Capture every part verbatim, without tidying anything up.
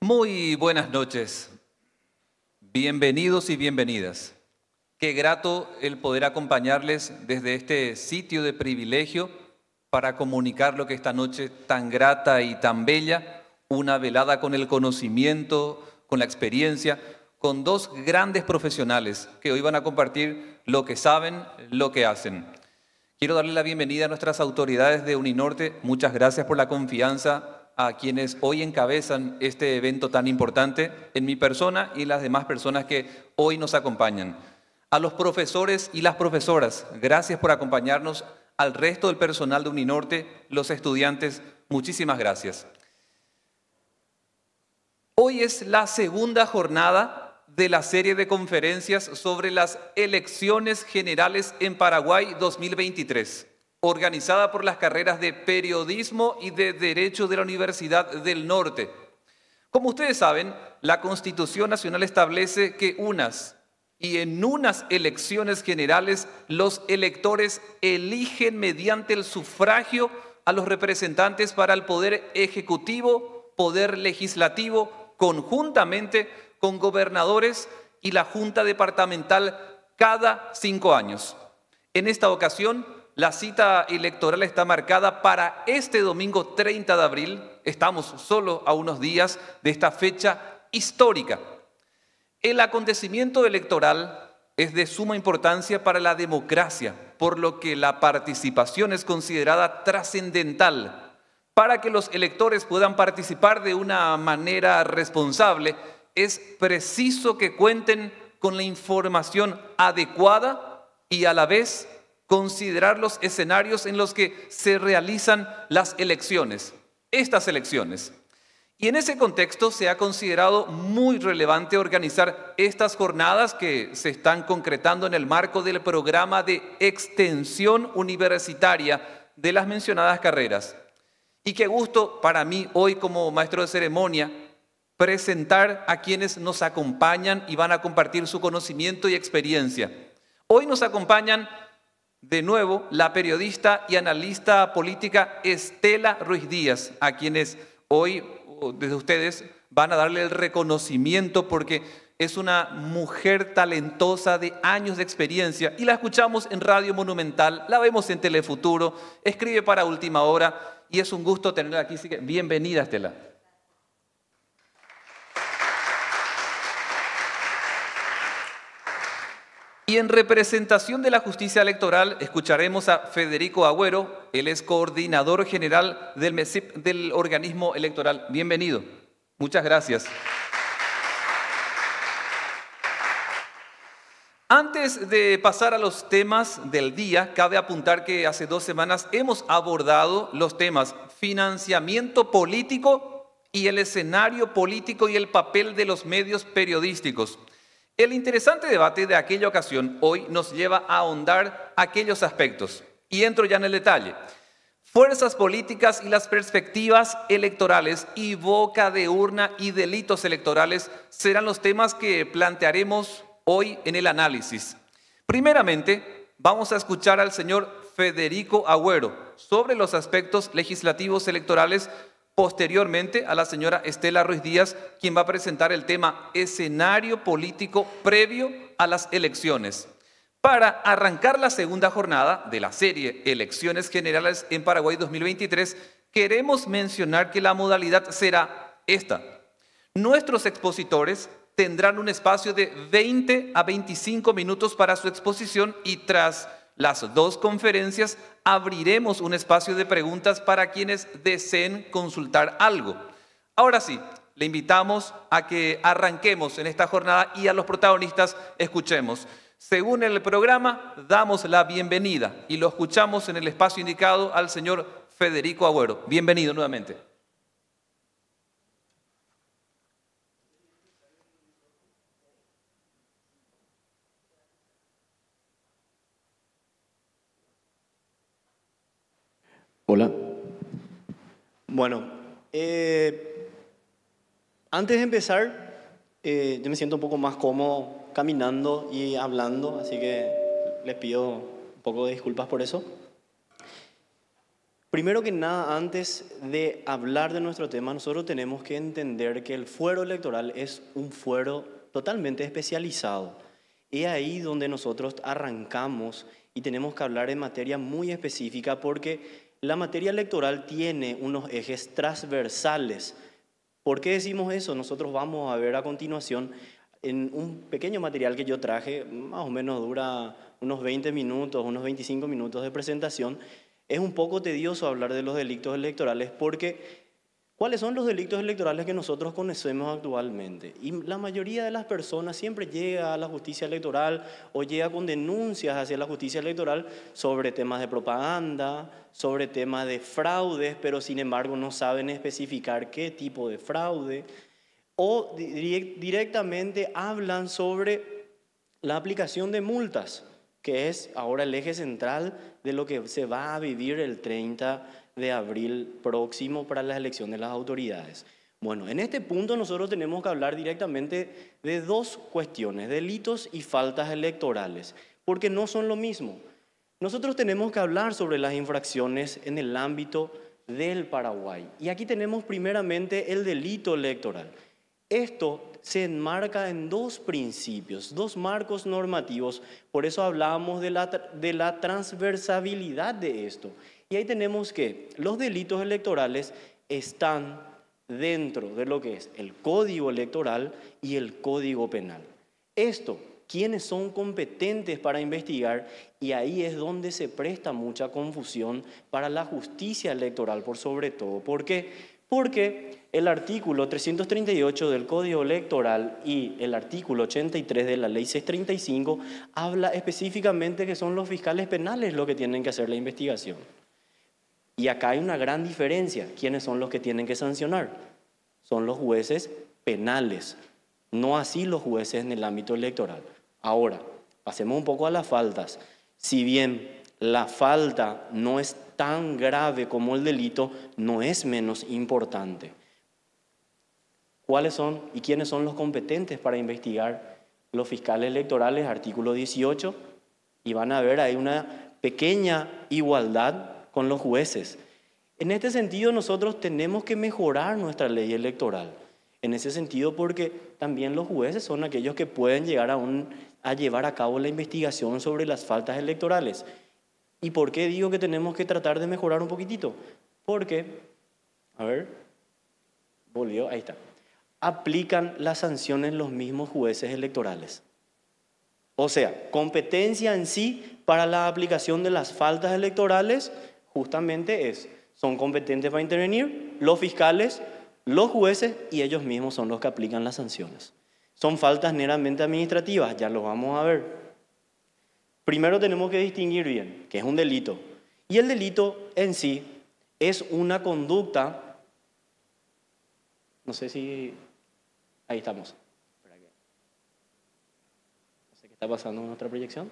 Muy buenas noches, bienvenidos y bienvenidas. Qué grato el poder acompañarles desde este sitio de privilegio para comunicar lo que esta noche tan grata y tan bella, una velada con el conocimiento, con la experiencia, con dos grandes profesionales que hoy van a compartir lo que saben, lo que hacen. Quiero darle la bienvenida a nuestras autoridades de Uninorte. Muchas gracias por la confianza a quienes hoy encabezan este evento tan importante, en mi persona y las demás personas que hoy nos acompañan. A los profesores y las profesoras, gracias por acompañarnos. Al resto del personal de Uninorte, los estudiantes, muchísimas gracias. Hoy es la segunda jornada de la serie de conferencias sobre las elecciones generales en Paraguay dos mil veintitrés. Organizada por las carreras de Periodismo y de Derecho de la Universidad del Norte. Como ustedes saben, la Constitución Nacional establece que unas y en unas elecciones generales los electores eligen mediante el sufragio a los representantes para el Poder Ejecutivo, Poder Legislativo, conjuntamente con gobernadores y la Junta Departamental cada cinco años. En esta ocasión, la cita electoral está marcada para este domingo treinta de abril. Estamos solo a unos días de esta fecha histórica. El acontecimiento electoral es de suma importancia para la democracia, por lo que la participación es considerada trascendental. Para que los electores puedan participar de una manera responsable, es preciso que cuenten con la información adecuada y a la vez considerar los escenarios en los que se realizan las elecciones, estas elecciones. Y en ese contexto se ha considerado muy relevante organizar estas jornadas que se están concretando en el marco del programa de extensión universitaria de las mencionadas carreras. Y qué gusto para mí hoy como maestro de ceremonia presentar a quienes nos acompañan y van a compartir su conocimiento y experiencia. Hoy nos acompañan de nuevo la periodista y analista política Estela Ruiz Díaz, a quienes hoy desde ustedes van a darle el reconocimiento porque es una mujer talentosa de años de experiencia y la escuchamos en Radio Monumental, la vemos en Telefuturo, escribe para Última Hora y es un gusto tenerla aquí, así que bienvenida, Estela. Y en representación de la justicia electoral escucharemos a Federico Agüero, él es coordinador general del MESIP, del organismo electoral. Bienvenido. Muchas gracias. Antes de pasar a los temas del día, cabe apuntar que hace dos semanas hemos abordado los temas financiamiento político y el escenario político y el papel de los medios periodísticos. El interesante debate de aquella ocasión hoy nos lleva a ahondar aquellos aspectos. Y entro ya en el detalle. Fuerzas políticas y las perspectivas electorales y boca de urna y delitos electorales serán los temas que plantearemos hoy en el análisis. Primeramente, vamos a escuchar al señor Federico Agüero sobre los aspectos legislativos electorales. Posteriormente a la señora Estela Ruiz Díaz, quien va a presentar el tema escenario político previo a las elecciones. Para arrancar la segunda jornada de la serie Elecciones Generales en Paraguay dos mil veintitrés, queremos mencionar que la modalidad será esta. Nuestros expositores tendrán un espacio de veinte a veinticinco minutos para su exposición y tras las dos conferencias abriremos un espacio de preguntas para quienes deseen consultar algo. Ahora sí, le invitamos a que arranquemos en esta jornada y a los protagonistas escuchemos. Según el programa, damos la bienvenida y lo escuchamos en el espacio indicado al señor Federico Agüero. Bienvenido nuevamente. Hola. Bueno, eh, antes de empezar, eh, yo me siento un poco más cómodo caminando y hablando, así que les pido un poco de disculpas por eso. Primero que nada, antes de hablar de nuestro tema, nosotros tenemos que entender que el fuero electoral es un fuero totalmente especializado. Es ahí donde nosotros arrancamos y tenemos que hablar en materia muy específica porque la materia electoral tiene unos ejes transversales. ¿Por qué decimos eso? Nosotros vamos a ver a continuación en un pequeño material que yo traje, más o menos dura unos veinte minutos, unos veinticinco minutos de presentación. Es un poco tedioso hablar de los delitos electorales porque ¿cuáles son los delitos electorales que nosotros conocemos actualmente? Y la mayoría de las personas siempre llega a la justicia electoral o llega con denuncias hacia la justicia electoral sobre temas de propaganda, sobre temas de fraudes, pero sin embargo no saben especificar qué tipo de fraude, o directamente hablan sobre la aplicación de multas, que es ahora el eje central de lo que se va a vivir el treinta de abril próximo para las elecciones de las autoridades. Bueno, en este punto nosotros tenemos que hablar directamente de dos cuestiones, delitos y faltas electorales, porque no son lo mismo. Nosotros tenemos que hablar sobre las infracciones en el ámbito del Paraguay. Y aquí tenemos primeramente el delito electoral. Esto se enmarca en dos principios, dos marcos normativos, por eso hablábamos de la, de la transversabilidad de esto. Y ahí tenemos que los delitos electorales están dentro de lo que es el Código Electoral y el Código Penal. Esto, ¿quiénes son competentes para investigar? Y ahí es donde se presta mucha confusión para la justicia electoral, por sobre todo. ¿Por qué? Porque el artículo trescientos treinta y ocho del Código Electoral y el artículo ochenta y tres de la Ley seiscientos treinta y cinco habla específicamente que son los fiscales penales los que tienen que hacer la investigación. Y acá hay una gran diferencia. ¿Quiénes son los que tienen que sancionar? Son los jueces penales, no así los jueces en el ámbito electoral. Ahora, pasemos un poco a las faltas. Si bien la falta no es tan grave como el delito, no es menos importante. ¿Cuáles son y quiénes son los competentes para investigar? Los fiscales electorales, artículo dieciocho, y van a ver ahí una pequeña igualdad con los jueces. En este sentido, nosotros tenemos que mejorar nuestra ley electoral. En ese sentido, porque también los jueces son aquellos que pueden llegar a, un, a llevar a cabo la investigación sobre las faltas electorales. ¿Y por qué digo que tenemos que tratar de mejorar un poquitito? Porque, a ver, volvió, ahí está. Aplican las sanciones los mismos jueces electorales. O sea, competencia en sí para la aplicación de las faltas electorales justamente es, son competentes para intervenir los fiscales, los jueces y ellos mismos son los que aplican las sanciones. Son faltas meramente administrativas, ya lo vamos a ver. Primero tenemos que distinguir bien que es un delito. Y el delito en sí es una conducta, no sé si, ahí estamos. No sé qué está pasando en nuestra proyección.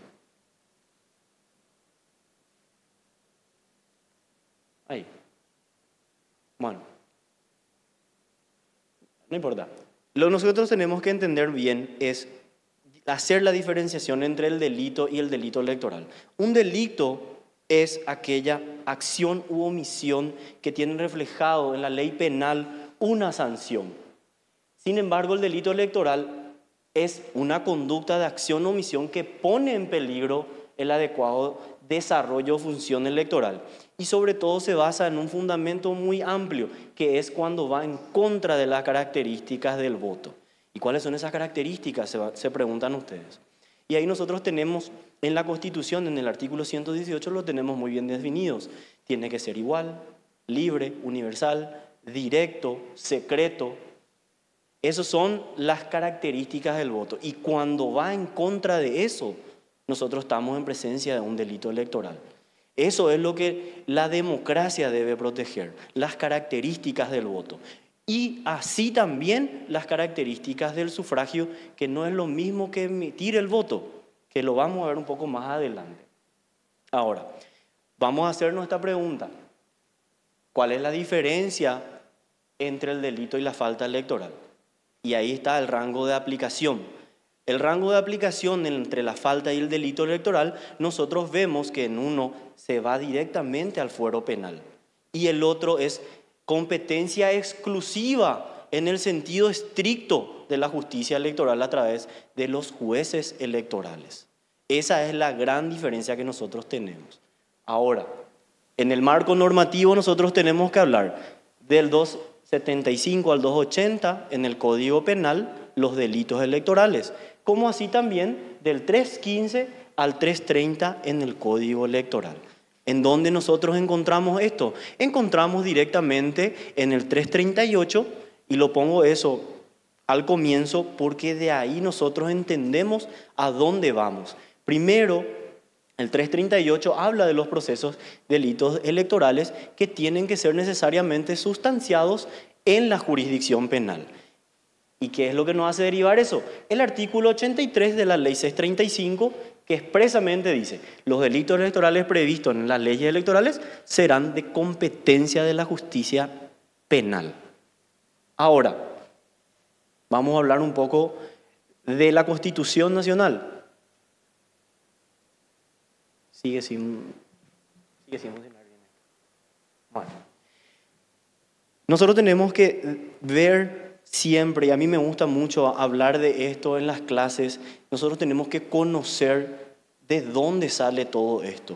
Ahí. Bueno, no importa. Lo que nosotros tenemos que entender bien es hacer la diferenciación entre el delito y el delito electoral. Un delito es aquella acción u omisión que tiene reflejado en la ley penal una sanción. Sin embargo, el delito electoral es una conducta de acción o omisión que pone en peligro el adecuado desarrollo o función electoral. Y sobre todo se basa en un fundamento muy amplio, que es cuando va en contra de las características del voto. ¿Y cuáles son esas características? Se, va, se preguntan ustedes. Y ahí nosotros tenemos en la Constitución, en el artículo ciento dieciocho, lo tenemos muy bien definidos. Tiene que ser igual, libre, universal, directo, secreto. Esas son las características del voto. Y cuando va en contra de eso, nosotros estamos en presencia de un delito electoral. Eso es lo que la democracia debe proteger, las características del voto. Y así también las características del sufragio, que no es lo mismo que emitir el voto, que lo vamos a ver un poco más adelante. Ahora, vamos a hacernos esta pregunta. ¿Cuál es la diferencia entre el delito y la falta electoral? Y ahí está el rango de aplicación. El rango de aplicación entre la falta y el delito electoral, nosotros vemos que en uno se va directamente al fuero penal y el otro es competencia exclusiva en el sentido estricto de la justicia electoral a través de los jueces electorales. Esa es la gran diferencia que nosotros tenemos. Ahora, en el marco normativo nosotros tenemos que hablar del doscientos setenta y cinco al doscientos ochenta en el Código Penal, los delitos electorales, como así también del trescientos quince al trescientos treinta en el Código Electoral. ¿En dónde nosotros encontramos esto? Encontramos directamente en el trescientos treinta y ocho, y lo pongo eso al comienzo porque de ahí nosotros entendemos a dónde vamos. Primero, el trescientos treinta y ocho habla de los procesos delitos electorales que tienen que ser necesariamente sustanciados en la jurisdicción penal. ¿Y qué es lo que nos hace derivar eso? El artículo ochenta y tres de la ley seiscientos treinta y cinco, que expresamente dice, los delitos electorales previstos en las leyes electorales serán de competencia de la justicia penal. Ahora, vamos a hablar un poco de la Constitución Nacional. Sigue sin, sigue sin funcionar bien. Bueno, nosotros tenemos que ver siempre, y a mí me gusta mucho hablar de esto en las clases, nosotros tenemos que conocer de dónde sale todo esto,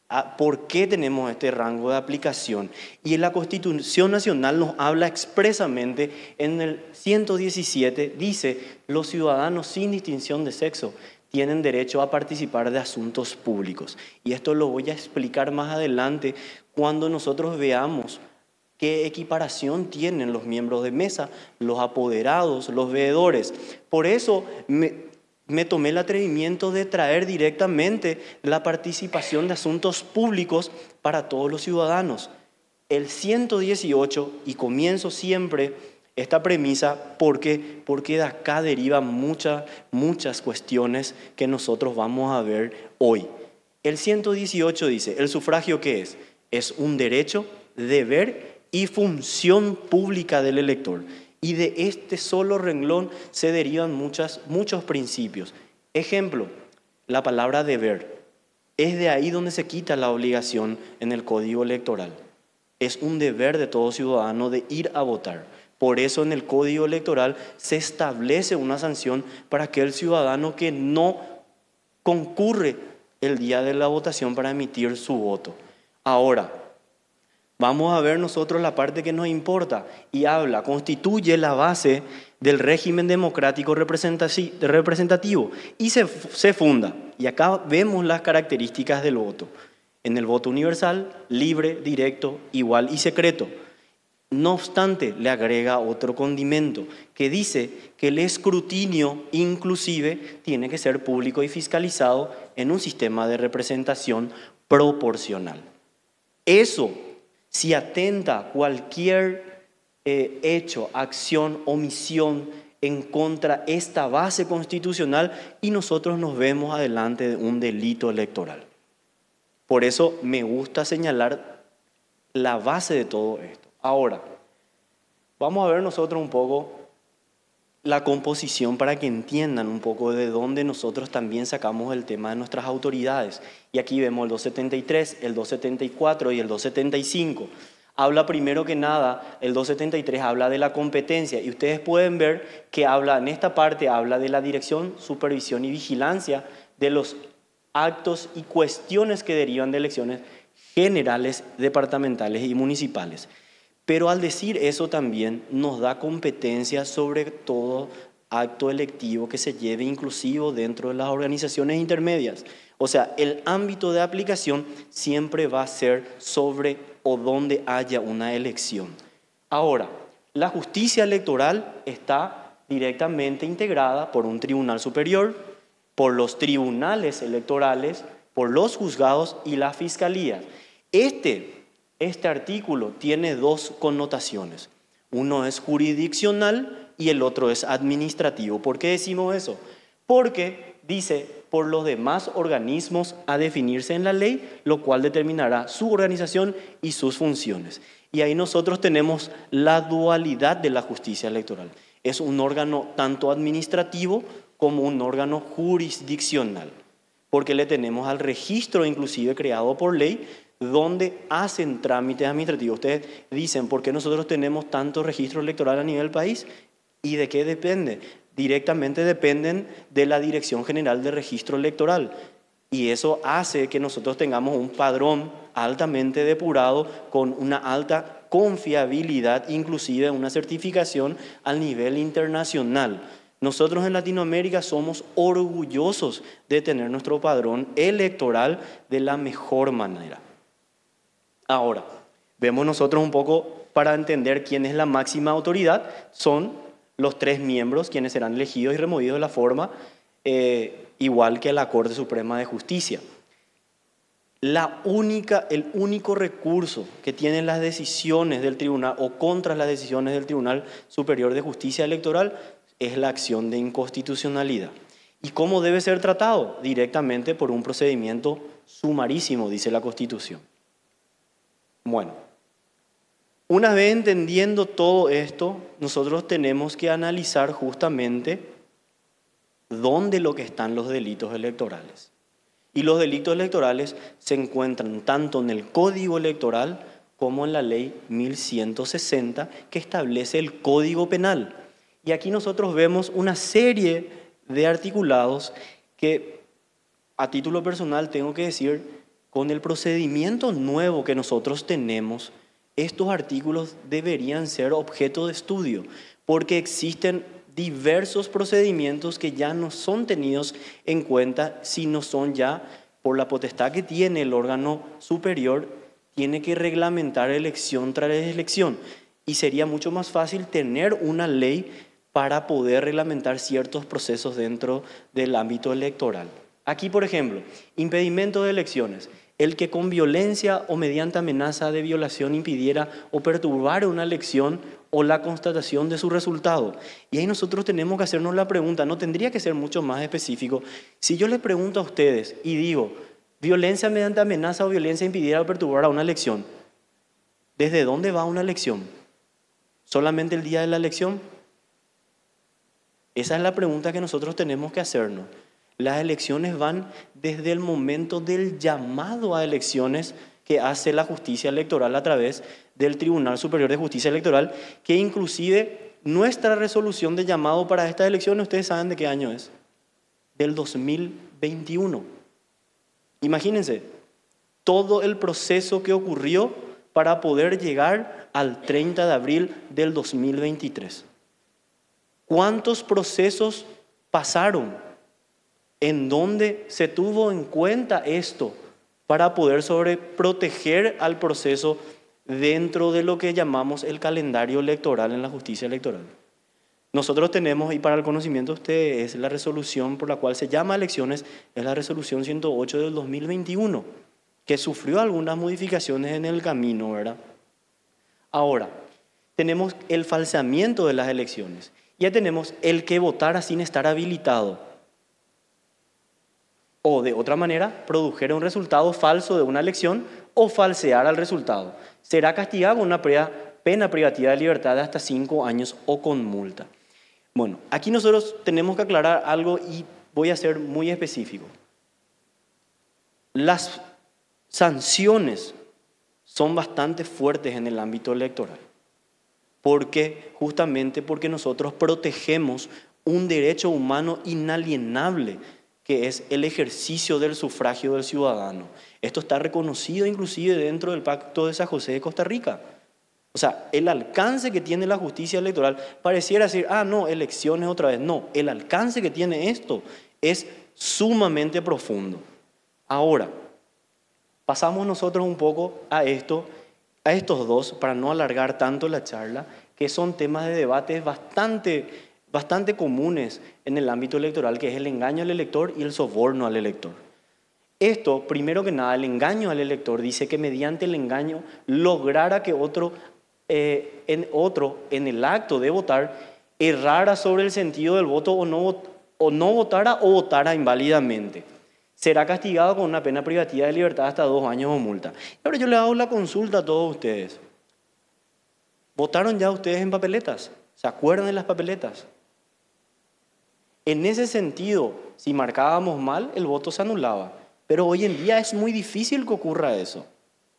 por qué tenemos este rango de aplicación. Y en la Constitución Nacional nos habla expresamente, en el ciento diecisiete, dice, los ciudadanos sin distinción de sexo tienen derecho a participar de asuntos públicos. Y esto lo voy a explicar más adelante cuando nosotros veamos qué equiparación tienen los miembros de mesa, los apoderados, los veedores. Por eso me, me tomé el atrevimiento de traer directamente la participación de asuntos públicos para todos los ciudadanos. El ciento dieciocho, y comienzo siempre esta premisa porque, porque de acá derivan muchas, muchas cuestiones que nosotros vamos a ver hoy. El ciento dieciocho dice, ¿el sufragio qué es? Es un derecho, deber y función pública del elector. Y de este solo renglón se derivan muchas, muchos principios. Ejemplo, la palabra deber. Es de ahí donde se quita la obligación en el Código Electoral. Es un deber de todo ciudadano de ir a votar. Por eso en el Código Electoral se establece una sanción para aquel ciudadano que no concurre el día de la votación para emitir su voto. Ahora, vamos a ver nosotros la parte que nos importa y habla, constituye la base del régimen democrático representativo y se, se funda. Y acá vemos las características del voto. En el voto universal, libre, directo, igual y secreto. No obstante, le agrega otro condimento que dice que el escrutinio inclusive tiene que ser público y fiscalizado en un sistema de representación proporcional. Eso, si atenta cualquier eh, hecho, acción, omisión en contra de esta base constitucional y nosotros nos vemos adelante de un delito electoral. Por eso me gusta señalar la base de todo esto. Ahora, vamos a ver nosotros un poco la composición para que entiendan un poco de dónde nosotros también sacamos el tema de nuestras autoridades. Y aquí vemos el doscientos setenta y tres, el doscientos setenta y cuatro y el doscientos setenta y cinco. Habla primero que nada, el doscientos setenta y tres habla de la competencia y ustedes pueden ver que habla en esta parte, habla de la dirección, supervisión y vigilancia de los actos y cuestiones que derivan de elecciones generales, departamentales y municipales. Pero al decir eso también nos da competencia sobre todo acto electivo que se lleve inclusivo dentro de las organizaciones intermedias. O sea, el ámbito de aplicación siempre va a ser sobre o donde haya una elección. Ahora, la justicia electoral está directamente integrada por un tribunal superior, por los tribunales electorales, por los juzgados y la fiscalía. Este Este artículo tiene dos connotaciones. Uno es jurisdiccional y el otro es administrativo. ¿Por qué decimos eso? Porque dice, por los demás organismos a definirse en la ley, lo cual determinará su organización y sus funciones. Y ahí nosotros tenemos la dualidad de la justicia electoral. Es un órgano tanto administrativo como un órgano jurisdiccional. Porque le tenemos al registro inclusive creado por ley donde hacen trámites administrativos. Ustedes dicen, ¿por qué nosotros tenemos tanto registro electoral a nivel país? ¿Y de qué depende? Directamente dependen de la Dirección General de Registro Electoral. Y eso hace que nosotros tengamos un padrón altamente depurado con una alta confiabilidad, inclusive una certificación a nivel internacional. Nosotros en Latinoamérica somos orgullosos de tener nuestro padrón electoral de la mejor manera. Ahora, vemos nosotros un poco para entender quién es la máxima autoridad. Son los tres miembros quienes serán elegidos y removidos de la forma eh, igual que la Corte Suprema de Justicia. La única, el único recurso que tienen las decisiones del tribunal o contra las decisiones del Tribunal Superior de Justicia Electoral es la acción de inconstitucionalidad. ¿Y cómo debe ser tratado? Directamente por un procedimiento sumarísimo, dice la Constitución. Bueno, una vez entendiendo todo esto, nosotros tenemos que analizar justamente dónde lo que están los delitos electorales. Y los delitos electorales se encuentran tanto en el Código Electoral como en la Ley mil ciento sesenta, que establece el Código Penal. Y aquí nosotros vemos una serie de articulados que, a título personal, tengo que decir, con el procedimiento nuevo que nosotros tenemos, estos artículos deberían ser objeto de estudio, porque existen diversos procedimientos que ya no son tenidos en cuenta si no son ya, por la potestad que tiene el órgano superior, tiene que reglamentar elección tras elección. Y sería mucho más fácil tener una ley para poder reglamentar ciertos procesos dentro del ámbito electoral. Aquí, por ejemplo, impedimento de elecciones. El que con violencia o mediante amenaza de violación impidiera o perturbara una elección o la constatación de su resultado. Y ahí nosotros tenemos que hacernos la pregunta, no tendría que ser mucho más específico. Si yo les pregunto a ustedes y digo, violencia mediante amenaza o violencia impidiera o perturbara una elección, ¿desde dónde va una elección? ¿Solamente el día de la elección? Esa es la pregunta que nosotros tenemos que hacernos. Las elecciones van desde el momento del llamado a elecciones que hace la justicia electoral a través del Tribunal Superior de Justicia Electoral, que inclusive nuestra resolución de llamado para estas elecciones, ¿ustedes saben de qué año es? Del dos mil veintiuno. Imagínense todo el proceso que ocurrió para poder llegar al treinta de abril del dos mil veintitrés. ¿Cuántos procesos pasaron en donde se tuvo en cuenta esto para poder sobreproteger al proceso dentro de lo que llamamos el calendario electoral en la justicia electoral? Nosotros tenemos, y para el conocimiento de ustedes, la resolución por la cual se llama elecciones, es la resolución ciento ocho del dos mil veintiuno, que sufrió algunas modificaciones en el camino, ¿verdad? Ahora, tenemos el falseamiento de las elecciones. Ya tenemos el que votara sin estar habilitado. O de otra manera, produjera un resultado falso de una elección o falsear el resultado. Será castigado con una pena privativa de libertad de hasta cinco años o con multa. Bueno, aquí nosotros tenemos que aclarar algo y voy a ser muy específico. Las sanciones son bastante fuertes en el ámbito electoral. Porque, justamente porque nosotros protegemos un derecho humano inalienable, que es el ejercicio del sufragio del ciudadano. Esto está reconocido inclusive dentro del Pacto de San José de Costa Rica. O sea, el alcance que tiene la justicia electoral pareciera decir, ah, no, elecciones otra vez. No, el alcance que tiene esto es sumamente profundo. Ahora, pasamos nosotros un poco a esto, a estos dos, para no alargar tanto la charla, que son temas de debate bastante bastante comunes en el ámbito electoral, que es el engaño al elector y el soborno al elector. Esto, primero que nada, el engaño al elector dice que mediante el engaño lograra que otro, eh, en, otro en el acto de votar errara sobre el sentido del voto o no, o no votara o votara inválidamente. Será castigado con una pena privativa de libertad hasta dos años o multa. Ahora yo le hago la consulta a todos ustedes. ¿Votaron ya ustedes en papeletas? ¿Se acuerdan de las papeletas? En ese sentido, si marcábamos mal, el voto se anulaba. Pero hoy en día es muy difícil que ocurra eso.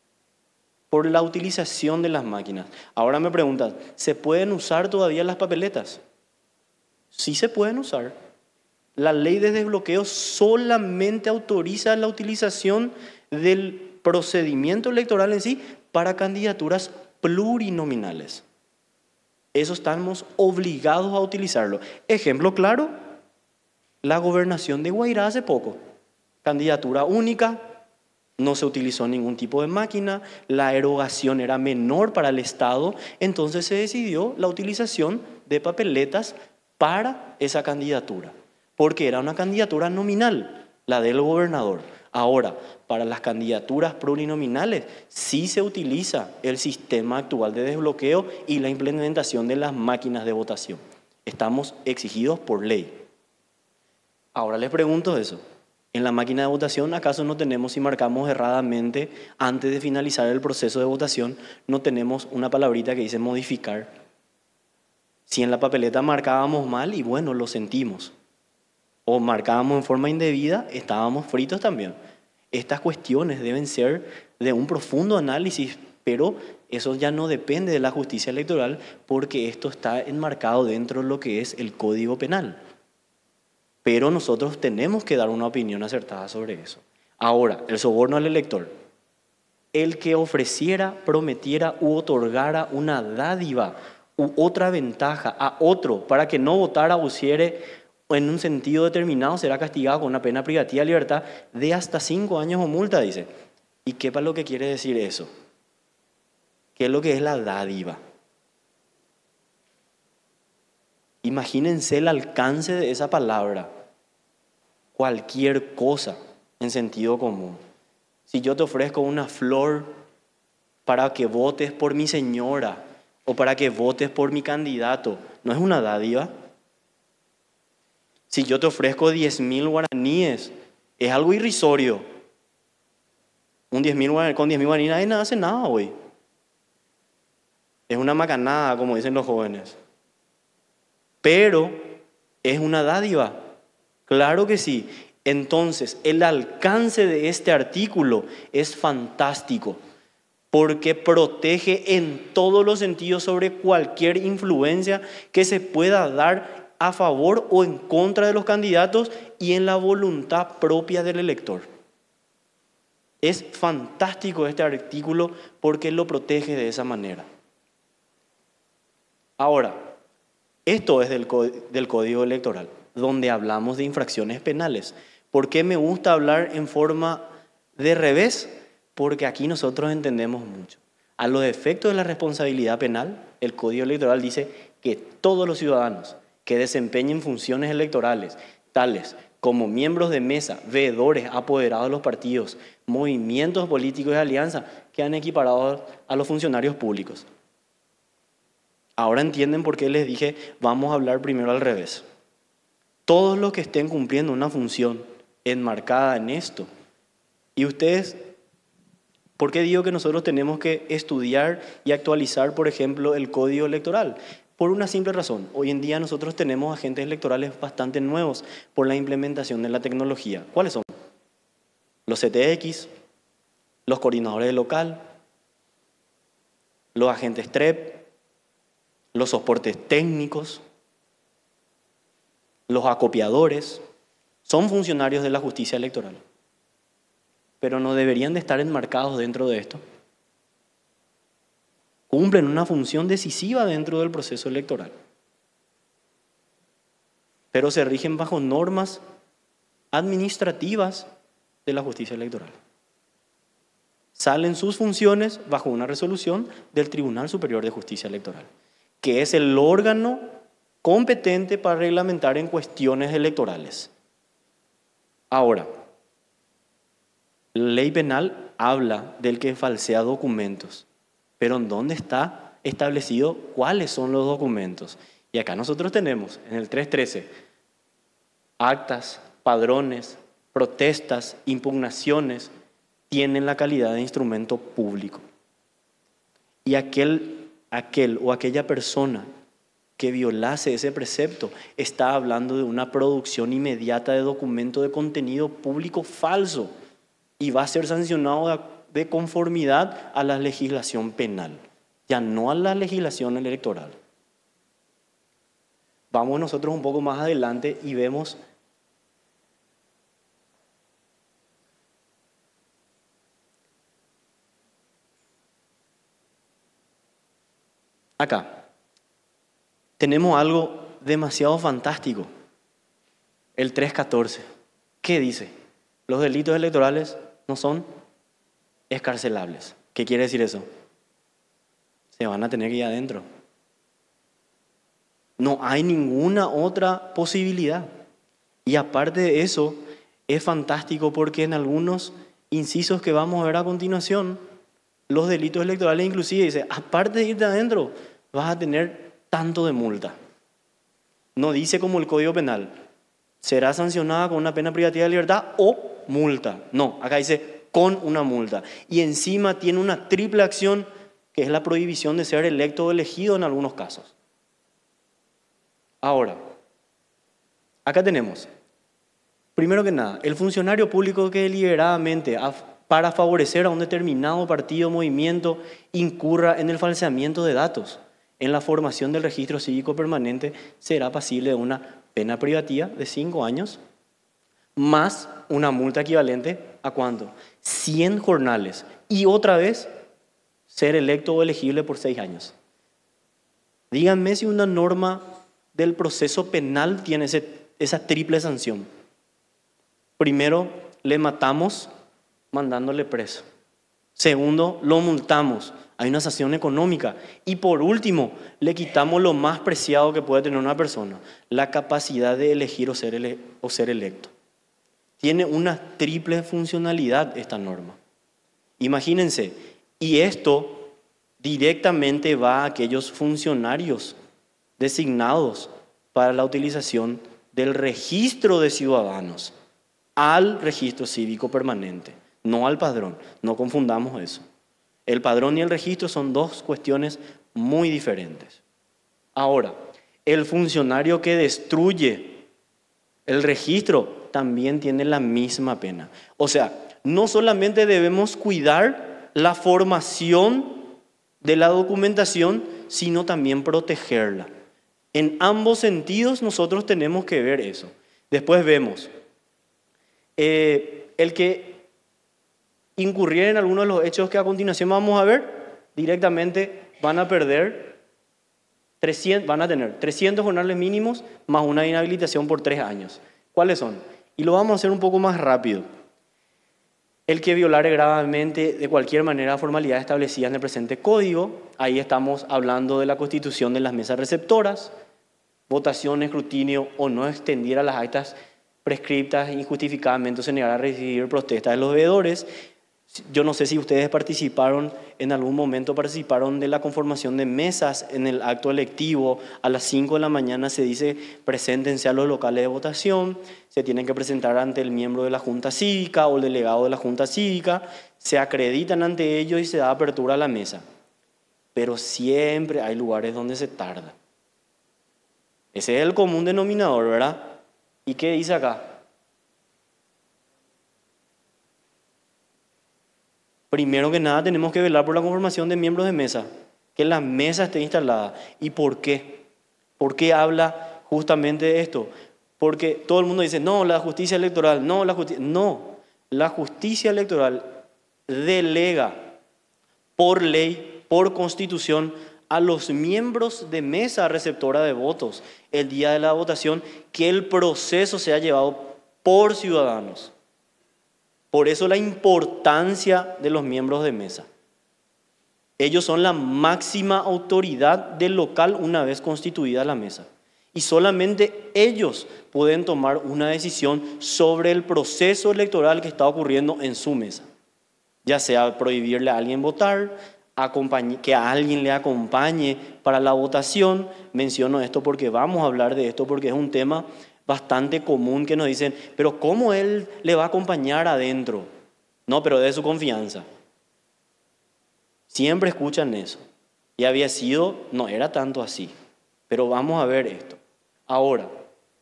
por la utilización de las máquinas. Ahora me preguntan, ¿se pueden usar todavía las papeletas? Sí se pueden usar. La ley de desbloqueo solamente autoriza la utilización del procedimiento electoral en sí para candidaturas plurinominales. Eso estamos obligados a utilizarlo. Ejemplo claro, la gobernación de Guairá hace poco. Candidatura única, no se utilizó ningún tipo de máquina, la erogación era menor para el Estado, entonces se decidió la utilización de papeletas para esa candidatura, porque era una candidatura nominal, la del gobernador. Ahora, para las candidaturas plurinominales sí se utiliza el sistema actual de desbloqueo y la implementación de las máquinas de votación. Estamos exigidos por ley. Ahora les pregunto eso. En la máquina de votación, ¿acaso no tenemos, si marcamos erradamente antes de finalizar el proceso de votación, no tenemos una palabrita que dice modificar? Si en la papeleta marcábamos mal, y bueno, lo sentimos. O marcábamos en forma indebida, estábamos fritos también. Estas cuestiones deben ser de un profundo análisis, pero eso ya no depende de la justicia electoral porque esto está enmarcado dentro de lo que es el Código Penal. Pero nosotros tenemos que dar una opinión acertada sobre eso. Ahora, el soborno al elector. El que ofreciera, prometiera u otorgara una dádiva u otra ventaja a otro para que no votara o hiciere en un sentido determinado será castigado con una pena privativa de libertad de hasta cinco años o multa, dice. ¿Y qué para lo que quiere decir eso? ¿Qué es lo que es la dádiva? Imagínense el alcance de esa palabra. Cualquier cosa en sentido común. Si yo te ofrezco una flor para que votes por mi señora o para que votes por mi candidato, ¿no es una dádiva? Si yo te ofrezco diez mil guaraníes, es algo irrisorio. Un diez mil, con diez mil guaraníes nadie no hace nada hoy. Es una macanada, como dicen los jóvenes. Pero es una dádiva. Claro que sí. Entonces, el alcance de este artículo es fantástico porque protege en todos los sentidos sobre cualquier influencia que se pueda dar a favor o en contra de los candidatos y en la voluntad propia del elector. Es fantástico este artículo porque lo protege de esa manera. Ahora, esto es del, del Código Electoral, donde hablamos de infracciones penales. ¿Por qué me gusta hablar en forma de revés? Porque aquí nosotros entendemos mucho. A los efectos de la responsabilidad penal, el Código Electoral dice que todos los ciudadanos que desempeñen funciones electorales, tales como miembros de mesa, veedores, apoderados de los partidos, movimientos políticos de alianza, quedan equiparados a los funcionarios públicos. Ahora entienden por qué les dije, vamos a hablar primero al revés. Todos los que estén cumpliendo una función enmarcada en esto. Y ustedes, ¿por qué digo que nosotros tenemos que estudiar y actualizar, por ejemplo, el Código Electoral? Por una simple razón. Hoy en día nosotros tenemos agentes electorales bastante nuevos por la implementación de la tecnología. ¿Cuáles son? Los C T X, los coordinadores de local, los agentes T R E P, los soportes técnicos, los acopiadores, son funcionarios de la justicia electoral, pero no deberían de estar enmarcados dentro de esto. Cumplen una función decisiva dentro del proceso electoral, pero se rigen bajo normas administrativas de la justicia electoral. Salen sus funciones bajo una resolución del Tribunal Superior de Justicia Electoral, que es el órgano competente para reglamentar en cuestiones electorales. Ahora, la ley penal habla del que falsea documentos, pero ¿en dónde está establecido cuáles son los documentos? Y acá nosotros tenemos en el trescientos trece actas, padrones, protestas, impugnaciones, tienen la calidad de instrumento público. Y aquel, aquel o aquella persona que violase ese precepto está hablando de una producción inmediata de documento de contenido público falso y va a ser sancionado de conformidad a la legislación penal, ya no a la legislación electoral. Vamos nosotros un poco más adelante y vemos acá. Tenemos algo demasiado fantástico. El tres catorce. ¿Qué dice? Los delitos electorales no son excarcelables. ¿Qué quiere decir eso? Se van a tener que ir adentro. No hay ninguna otra posibilidad. Y aparte de eso, es fantástico porque en algunos incisos que vamos a ver a continuación, los delitos electorales inclusive dice, aparte de irte adentro, vas a tener tanto de multa. No dice como el Código Penal, será sancionada con una pena privativa de libertad o multa. No, acá dice con una multa. Y encima tiene una triple acción que es la prohibición de ser electo o elegido en algunos casos. Ahora, acá tenemos, primero que nada, el funcionario público que deliberadamente, para favorecer a un determinado partido o movimiento, incurra en el falseamiento de datos en la formación del registro cívico permanente, será pasible de una pena privativa de cinco años, más una multa equivalente a ¿cuánto? cien jornales. Y otra vez, ser electo o elegible por seis años. Díganme si una norma del proceso penal tiene ese, esa triple sanción. Primero, le matamos mandándole preso. Segundo, lo multamos. Hay una sanción económica. Y por último, le quitamos lo más preciado que puede tener una persona, la capacidad de elegir o ser, ele o ser electo. Tiene una triple funcionalidad esta norma. Imagínense, y esto directamente va a aquellos funcionarios designados para la utilización del registro de ciudadanos al registro cívico permanente, no al padrón. No confundamos eso. El padrón y el registro son dos cuestiones muy diferentes. Ahora, el funcionario que destruye el registro también tiene la misma pena. O sea, no solamente debemos cuidar la formación de la documentación, sino también protegerla. En ambos sentidos nosotros tenemos que ver eso. Después vemos, eh, el que incurriera en alguno de los hechos que a continuación vamos a ver, directamente van a perder, trescientos, van a tener trescientos jornales mínimos más una inhabilitación por tres años. ¿Cuáles son? Y lo vamos a hacer un poco más rápido. El que violare gravemente de cualquier manera formalidades establecidas en el presente código, ahí estamos hablando de la constitución de las mesas receptoras, votación, escrutinio o no extendiera las actas prescriptas injustificadamente o se negara a recibir protestas de los veedores. Yo no sé si ustedes participaron, en algún momento participaron de la conformación de mesas en el acto electivo. A las cinco de la mañana se dice, preséntense a los locales de votación, se tienen que presentar ante el miembro de la Junta Cívica o el delegado de la Junta Cívica, se acreditan ante ellos y se da apertura a la mesa. Pero siempre hay lugares donde se tarda. Ese es el común denominador, ¿verdad? ¿Y qué dice acá? Primero que nada tenemos que velar por la conformación de miembros de mesa, que la mesa esté instalada. ¿Y por qué? ¿Por qué habla justamente de esto? Porque todo el mundo dice, no, la justicia electoral, no, la justicia... No, la justicia electoral delega por ley, por constitución, a los miembros de mesa receptora de votos el día de la votación, que el proceso sea llevado por ciudadanos. Por eso la importancia de los miembros de mesa. Ellos son la máxima autoridad del local una vez constituida la mesa. Y solamente ellos pueden tomar una decisión sobre el proceso electoral que está ocurriendo en su mesa. Ya sea prohibirle a alguien votar, que a alguien le acompañe para la votación. Menciono esto porque vamos a hablar de esto, porque es un tema bastante común que nos dicen, pero ¿cómo él le va a acompañar adentro? No, pero de su confianza. Siempre escuchan eso. Y había sido, no era tanto así. Pero vamos a ver esto. Ahora,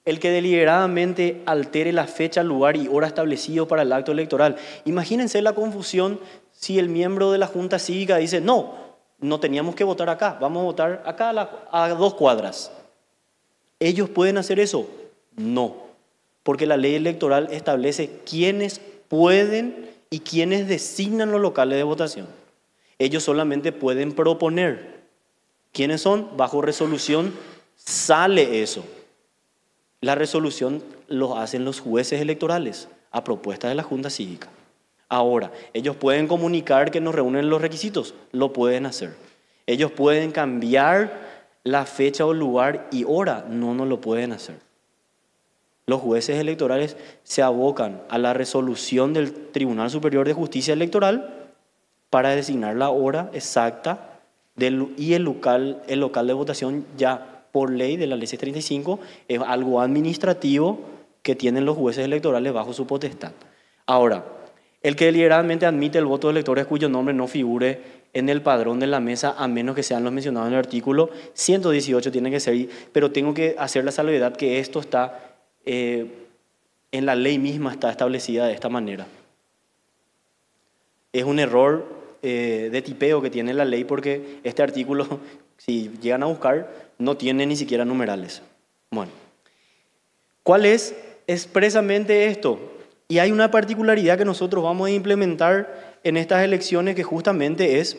el que deliberadamente altere la fecha, lugar y hora establecidos para el acto electoral. Imagínense la confusión si el miembro de la Junta Cívica dice, no, no teníamos que votar acá, vamos a votar acá a, la, a dos cuadras. ¿Ellos pueden hacer eso? No, porque la ley electoral establece quiénes pueden y quiénes designan los locales de votación. Ellos solamente pueden proponer. ¿Quiénes son? Bajo resolución sale eso. La resolución lo hacen los jueces electorales a propuesta de la Junta Cívica. Ahora, ellos pueden comunicar que no reúnen los requisitos, lo pueden hacer. Ellos pueden cambiar la fecha o lugar y hora, no, no lo pueden hacer. Los jueces electorales se abocan a la resolución del Tribunal Superior de Justicia Electoral para designar la hora exacta del, y el local, el local de votación ya por ley de la ley seiscientos treinta y cinco, es algo administrativo que tienen los jueces electorales bajo su potestad. Ahora, el que deliberadamente admite el voto de electores cuyo nombre no figure en el padrón de la mesa, a menos que sean los mencionados en el artículo ciento dieciocho, tiene que ser, pero tengo que hacer la salvedad que esto está eh, en la ley misma, está establecida de esta manera. Es un error eh, de tipeo que tiene la ley porque este artículo, si llegan a buscar, no tiene ni siquiera numerales. Bueno, ¿cuál es expresamente esto? Y hay una particularidad que nosotros vamos a implementar en estas elecciones que justamente es,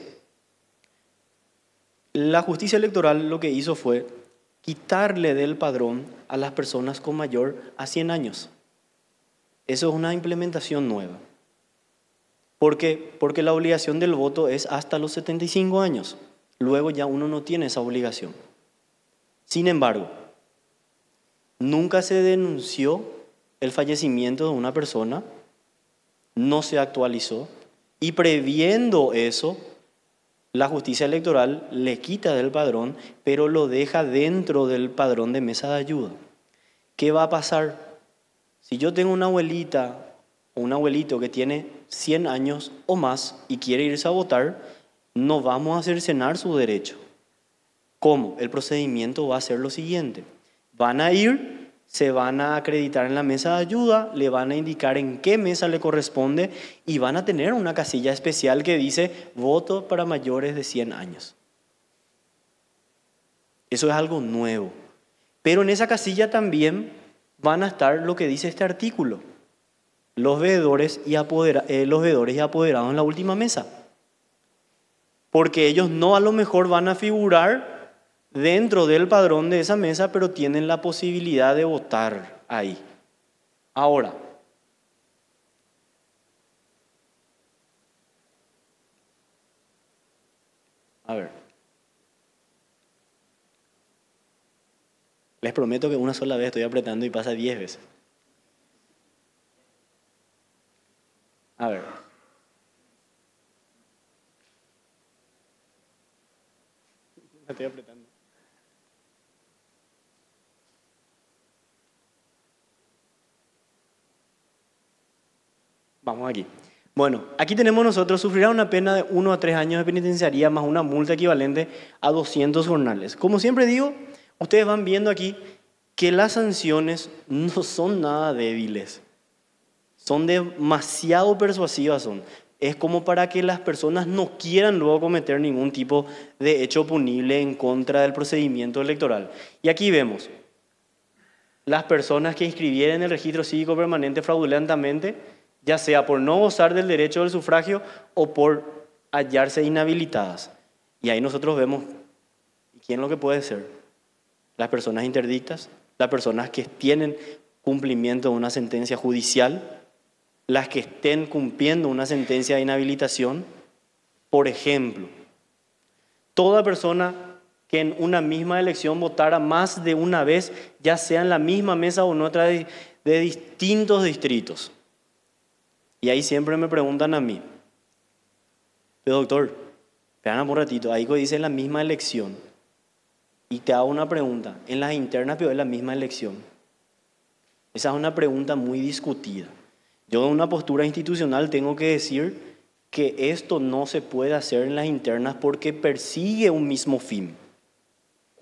la justicia electoral lo que hizo fue quitarle del padrón a las personas con mayor a cien años. Eso es una implementación nueva. ¿Por qué? Porque la obligación del voto es hasta los setenta y cinco años. Luego ya uno no tiene esa obligación. Sin embargo, nunca se denunció el fallecimiento de una persona, no se actualizó, y previendo eso, la justicia electoral le quita del padrón, pero lo deja dentro del padrón de mesa de ayuda. ¿Qué va a pasar? Si yo tengo una abuelita o un abuelito que tiene cien años o más y quiere irse a votar, no vamos a cercenar su derecho. ¿Cómo? El procedimiento va a ser lo siguiente. Van a ir, se van a acreditar en la mesa de ayuda, le van a indicar en qué mesa le corresponde y van a tener una casilla especial que dice voto para mayores de cien años. Eso es algo nuevo. Pero en esa casilla también van a estar lo que dice este artículo. Los veedores y, apodera, eh, los veedores y apoderados en la última mesa. Porque ellos no a lo mejor van a figurar dentro del padrón de esa mesa, pero tienen la posibilidad de votar ahí. Ahora, a ver, les prometo que una sola vez estoy apretando y pasa diez veces. A ver. Estoy apretando. Vamos aquí. Bueno, aquí tenemos nosotros, sufrirá una pena de uno a tres años de penitenciaría más una multa equivalente a doscientos jornales. Como siempre digo, ustedes van viendo aquí que las sanciones no son nada débiles. Son demasiado persuasivas. Son. Es como para que las personas no quieran luego cometer ningún tipo de hecho punible en contra del procedimiento electoral. Y aquí vemos las personas que inscribieron en el registro cívico permanente fraudulentamente, ya sea por no gozar del derecho del sufragio o por hallarse inhabilitadas. Y ahí nosotros vemos quién es lo que puede ser. Las personas interdictas, las personas que tienen cumplimiento de una sentencia judicial, las que estén cumpliendo una sentencia de inhabilitación. Por ejemplo, toda persona que en una misma elección votara más de una vez, ya sea en la misma mesa o en otra de, de distintos distritos. Y ahí siempre me preguntan a mí, pero doctor, vean un ratito, ahí dice la misma elección. Y te hago una pregunta, en las internas pero es la misma elección. Esa es una pregunta muy discutida. Yo en una postura institucional tengo que decir que esto no se puede hacer en las internas porque persigue un mismo fin.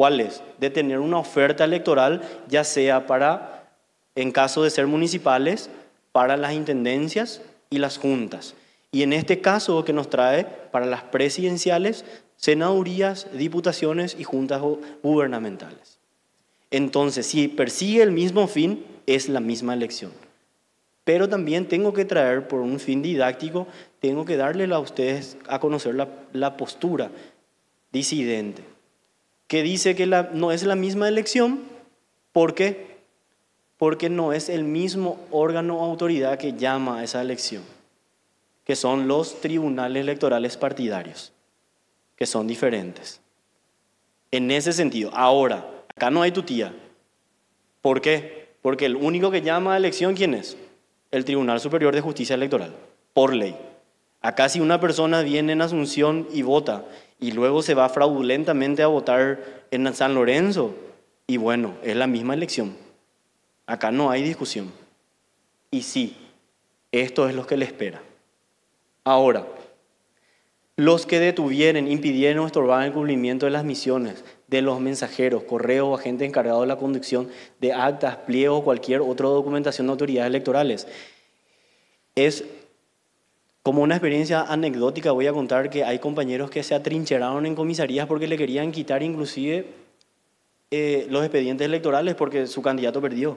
¿Cuál es? De tener una oferta electoral, ya sea para, en caso de ser municipales, para las intendencias y las juntas. Y en este caso que nos trae para las presidenciales, senadurías, diputaciones y juntas gubernamentales. Entonces, si persigue el mismo fin, es la misma elección. Pero también tengo que traer, por un fin didáctico, tengo que darle a ustedes a conocer la, la postura disidente, que dice que la, no es la misma elección. ¿Por qué? Porque no es el mismo órgano o autoridad que llama a esa elección, que son los tribunales electorales partidarios, que son diferentes. En ese sentido, ahora, acá no hay tutía. ¿Por qué? Porque el único que llama a elección, ¿quién es? El Tribunal Superior de Justicia Electoral, por ley. Acá si una persona viene en Asunción y vota, y luego se va fraudulentamente a votar en San Lorenzo, y bueno, es la misma elección. Acá no hay discusión. Y sí, esto es lo que le espera. Ahora, los que detuvieron, impidieron o estorbaron el cumplimiento de las misiones de los mensajeros, correos o agentes encargados de la conducción de actas, pliegos o cualquier otra documentación de autoridades electorales. Es como una experiencia anecdótica, voy a contar que hay compañeros que se atrincheraron en comisarías porque le querían quitar inclusive eh, los expedientes electorales porque su candidato perdió.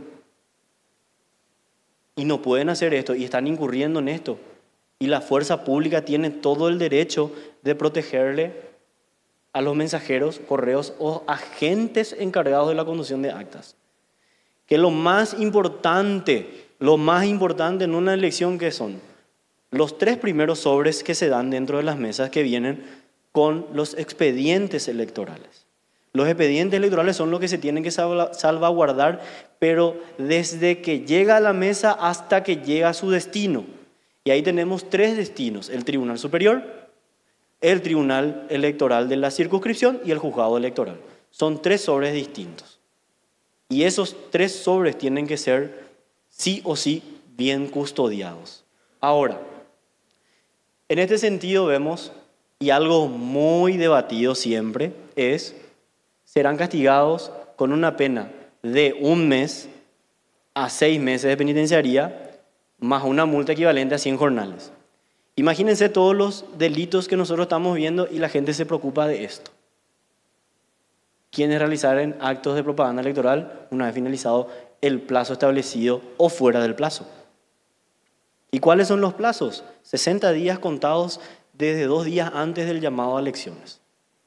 Y no pueden hacer esto y están incurriendo en esto. Y la fuerza pública tiene todo el derecho de protegerle a los mensajeros, correos o agentes encargados de la conducción de actas. Que lo más importante, lo más importante en una elección, ¿qué son? Los tres primeros sobres que se dan dentro de las mesas que vienen con los expedientes electorales. Los expedientes electorales son los que se tienen que salvaguardar, pero desde que llega a la mesa hasta que llega a su destino. Y ahí tenemos tres destinos: el Tribunal Superior, el Tribunal Electoral de la Circunscripción y el Juzgado Electoral. Son tres sobres distintos. Y esos tres sobres tienen que ser sí o sí bien custodiados. Ahora, en este sentido vemos, y algo muy debatido siempre, es, serán castigados con una pena de un mes a seis meses de penitenciaría, más una multa equivalente a cien jornales. Imagínense todos los delitos que nosotros estamos viendo y la gente se preocupa de esto. Quienes realizaren actos de propaganda electoral una vez finalizado el plazo establecido o fuera del plazo. ¿Y cuáles son los plazos? sesenta días contados desde dos días antes del llamado a elecciones.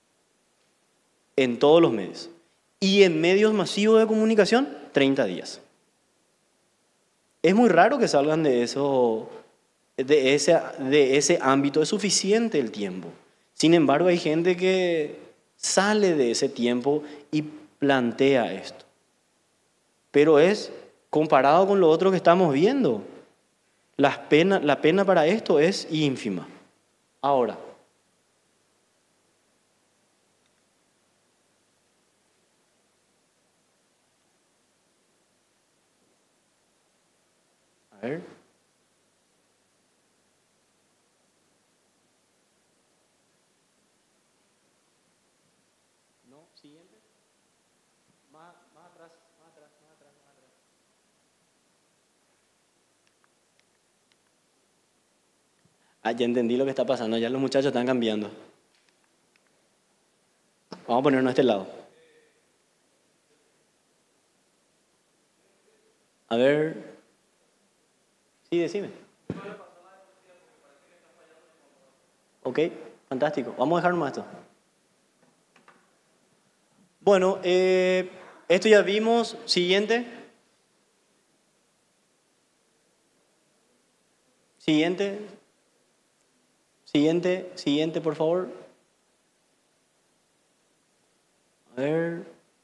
En todos los medios. Y en medios masivos de comunicación, treinta días. Es muy raro que salgan de eso, de ese, de ese ámbito. Es suficiente el tiempo. Sin embargo, hay gente que sale de ese tiempo y plantea esto. Pero es comparado con lo otro que estamos viendo. La pena, la pena para esto es ínfima. Ahora, a ver. No, siguiente. Más, más atrás, más atrás, más atrás, más atrás. Ah, ya entendí lo que está pasando, ya los muchachos están cambiando. Vamos a ponernos a este lado. A ver. Sí, decime. Ok, fantástico. Vamos a dejar nomás esto. Bueno, eh, esto ya vimos. Siguiente. Siguiente. Siguiente, siguiente, por favor. A ver.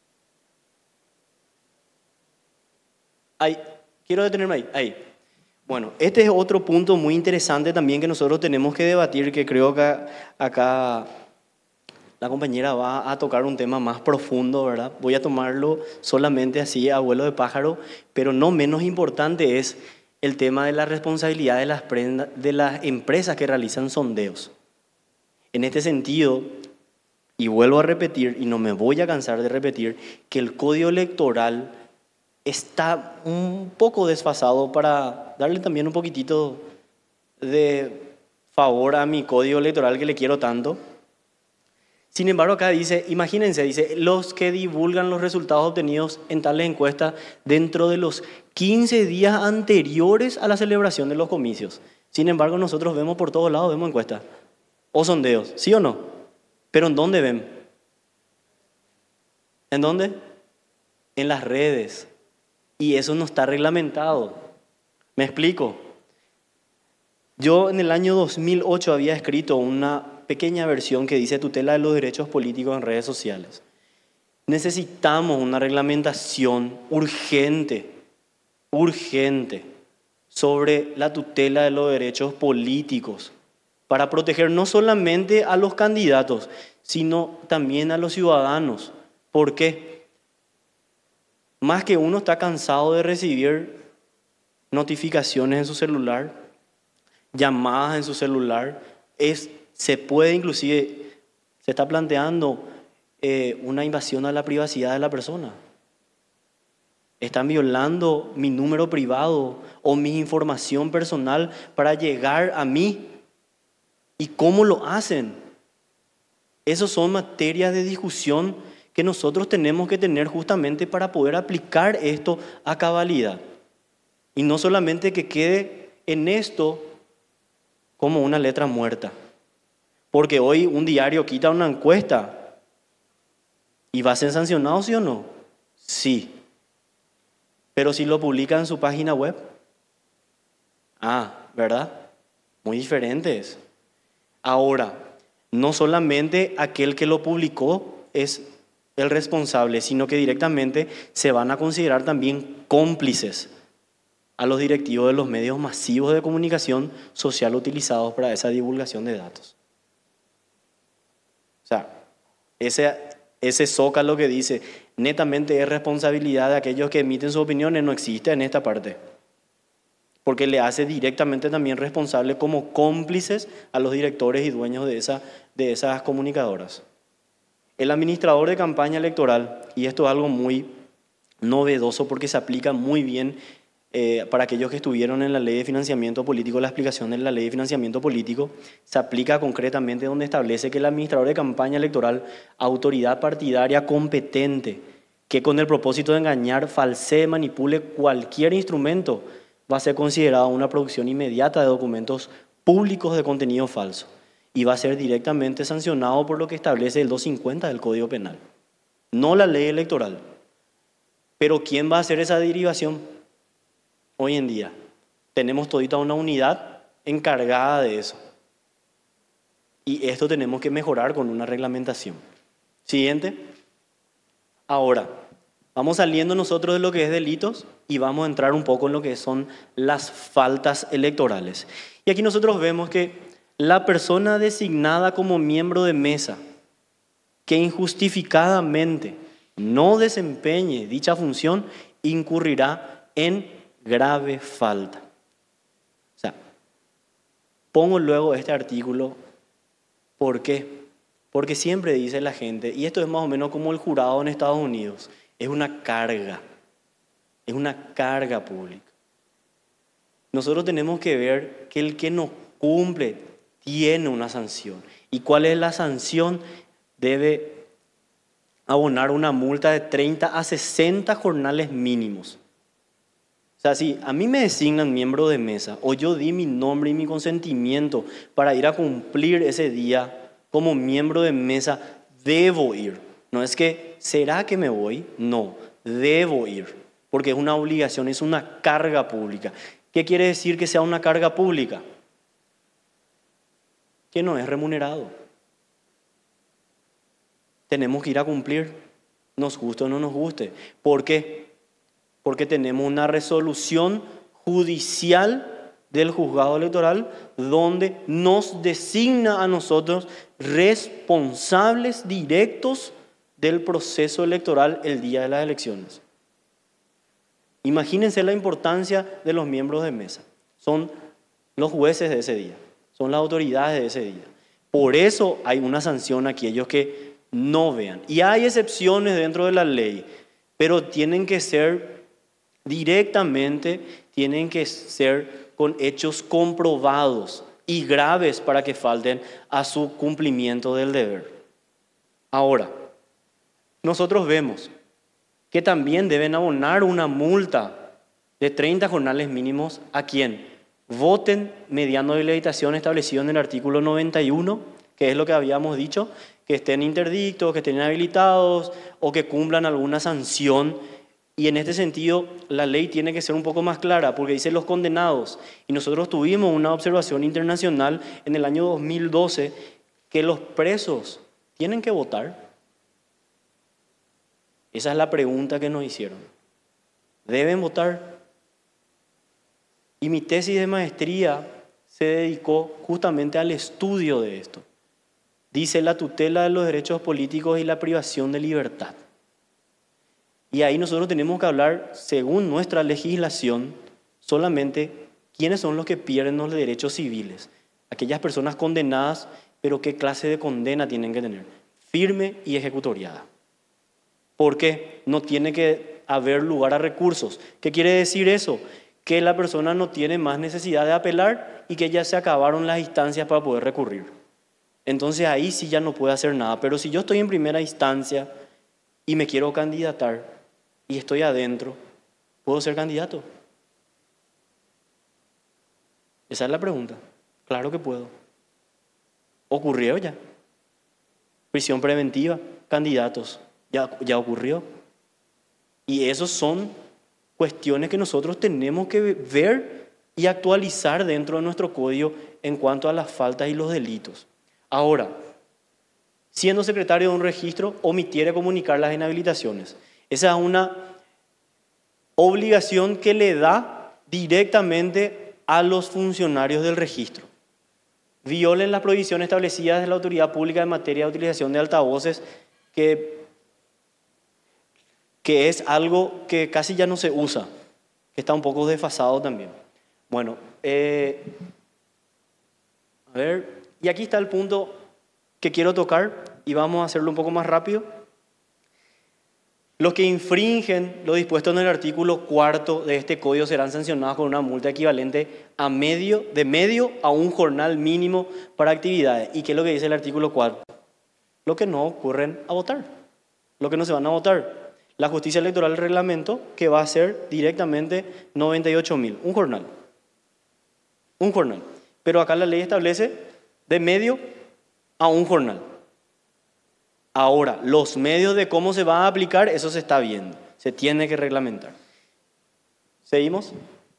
Ahí, quiero detenerme ahí. Ahí. Bueno, este es otro punto muy interesante también que nosotros tenemos que debatir, que creo que acá la compañera va a tocar un tema más profundo, ¿verdad? Voy a tomarlo solamente así a vuelo de pájaro, pero no menos importante es el tema de la responsabilidad de las, prenda, de las empresas que realizan sondeos. En este sentido, Y vuelvo a repetir, y no me voy a cansar de repetir, que el código electoral está un poco desfasado para darle también un poquitito de favor a mi código electoral que le quiero tanto. Sin embargo, acá dice, imagínense, dice, los que divulgan los resultados obtenidos en tales encuestas dentro de los quince días anteriores a la celebración de los comicios. Sin embargo, nosotros vemos por todos lados, vemos encuestas o sondeos, ¿sí o no? ¿Pero en dónde ven? ¿En dónde? En las redes. Y eso no está reglamentado. ¿Me explico? Yo en el año dos mil ocho había escrito una pequeña versión que dice tutela de los derechos políticos en redes sociales. Necesitamos una reglamentación urgente, urgente, sobre la tutela de los derechos políticos para proteger no solamente a los candidatos, sino también a los ciudadanos. ¿Por qué? Más que uno está cansado de recibir notificaciones en su celular, llamadas en su celular, es, se puede inclusive, se está planteando eh, una invasión a la privacidad de la persona. Están violando mi número privado o mi información personal para llegar a mí. ¿Y cómo lo hacen? Esas son materias de discusión que nosotros tenemos que tener justamente para poder aplicar esto a cabalidad. Y no solamente que quede en esto como una letra muerta. Porque hoy un diario quita una encuesta y va a ser sancionado, ¿sí o no? Sí. Pero si lo publica en su página web, ah, ¿verdad? Muy diferentes. Ahora, no solamente aquel que lo publicó es el responsable, sino que directamente se van a considerar también cómplices a los directivos de los medios masivos de comunicación social utilizados para esa divulgación de datos. O sea, ese, ese zócalo que dice netamente es responsabilidad de aquellos que emiten sus opiniones no existe en esta parte. Porque le hace directamente también responsable como cómplices a los directores y dueños de, esa, de esas comunicadoras. El administrador de campaña electoral, y esto es algo muy novedoso porque se aplica muy bien eh, para aquellos que estuvieron en la ley de financiamiento político, la explicación de la ley de financiamiento político, se aplica concretamente donde establece que el administrador de campaña electoral, autoridad partidaria competente, que con el propósito de engañar, falsee, manipule cualquier instrumento, va a ser considerado una producción inmediata de documentos públicos de contenido falso y va a ser directamente sancionado por lo que establece el doscientos cincuenta del Código Penal, no la ley electoral. Pero ¿quién va a hacer esa derivación? Hoy en día tenemos todita una unidad encargada de eso. Y esto tenemos que mejorar con una reglamentación. Siguiente. Ahora, vamos saliendo nosotros de lo que es delitos y vamos a entrar un poco en lo que son las faltas electorales. Y aquí nosotros vemos que la persona designada como miembro de mesa que injustificadamente no desempeñe dicha función incurrirá en grave falta. O sea, pongo luego este artículo. ¿Por qué? Porque siempre dice la gente, y esto es más o menos como el jurado en Estados Unidos, es una carga, es una carga pública. Nosotros tenemos que ver que el que no cumple tiene una sanción. ¿Y cuál es la sanción? Debe abonar una multa de treinta a sesenta jornales mínimos. O sea, si a mí me designan miembro de mesa o yo di mi nombre y mi consentimiento para ir a cumplir ese día como miembro de mesa, debo ir. No es que, ¿será que me voy? No, debo ir, porque es una obligación, es una carga pública. ¿Qué quiere decir que sea una carga pública? Que no es remunerado. Tenemos que ir a cumplir, nos guste o no nos guste. ¿Por qué? Porque tenemos una resolución judicial del juzgado electoral donde nos designa a nosotros responsables directos del proceso electoral el día de las elecciones. Imagínense la importancia de los miembros de mesa. Son los jueces de ese día, son las autoridades de ese día. Por eso hay una sanción a aquellos que no vean. Y hay excepciones dentro de la ley, pero tienen que ser directamente, tienen que ser con hechos comprobados y graves para que falten a su cumplimiento del deber. Ahora, nosotros vemos que también deben abonar una multa de treinta jornales mínimos a quien voten mediante habilitación establecido en el artículo noventa y uno, que es lo que habíamos dicho, que estén interdictos, que estén habilitados o que cumplan alguna sanción. Y en este sentido, la ley tiene que ser un poco más clara, porque dice los condenados. Y nosotros tuvimos una observación internacional en el año dos mil doce que los presos tienen que votar. Esa es la pregunta que nos hicieron. ¿Deben votar? Y mi tesis de maestría se dedicó justamente al estudio de esto. Dice la tutela de los derechos políticos y la privación de libertad. Y ahí nosotros tenemos que hablar, según nuestra legislación, solamente quiénes son los que pierden los derechos civiles. Aquellas personas condenadas, pero qué clase de condena tienen que tener. Firme y ejecutoriada. Porque no tiene que haber lugar a recursos. ¿Qué quiere decir eso? Que la persona no tiene más necesidad de apelar y que ya se acabaron las instancias para poder recurrir. Entonces ahí sí ya no puede hacer nada. Pero si yo estoy en primera instancia y me quiero candidatar y estoy adentro, ¿puedo ser candidato? Esa es la pregunta. Claro que puedo. Ocurrió ya. Prisión preventiva, candidatos. Ya, ya ocurrió. Y esos son cuestiones que nosotros tenemos que ver y actualizar dentro de nuestro código en cuanto a las faltas y los delitos. Ahora, siendo secretario de un registro, omitiere comunicar las inhabilitaciones. Esa es una obligación que le da directamente a los funcionarios del registro. Violen las prohibiciones establecidas de la autoridad pública en materia de utilización de altavoces, que, que es algo que casi ya no se usa, que está un poco desfasado también. Bueno, eh, a ver, y aquí está el punto que quiero tocar y vamos a hacerlo un poco más rápido. Los que infringen lo dispuesto en el artículo cuarto de este código serán sancionados con una multa equivalente a medio, de medio a un jornal mínimo para actividades. ¿Y qué es lo que dice el artículo cuatro? Lo que no ocurren a votar, lo que no se van a votar. La justicia electoral del reglamento, que va a ser directamente noventa y ocho mil, un jornal. Un jornal. Pero acá la ley establece de medio a un jornal. Ahora, los medios de cómo se va a aplicar, eso se está viendo. Se tiene que reglamentar. ¿Seguimos?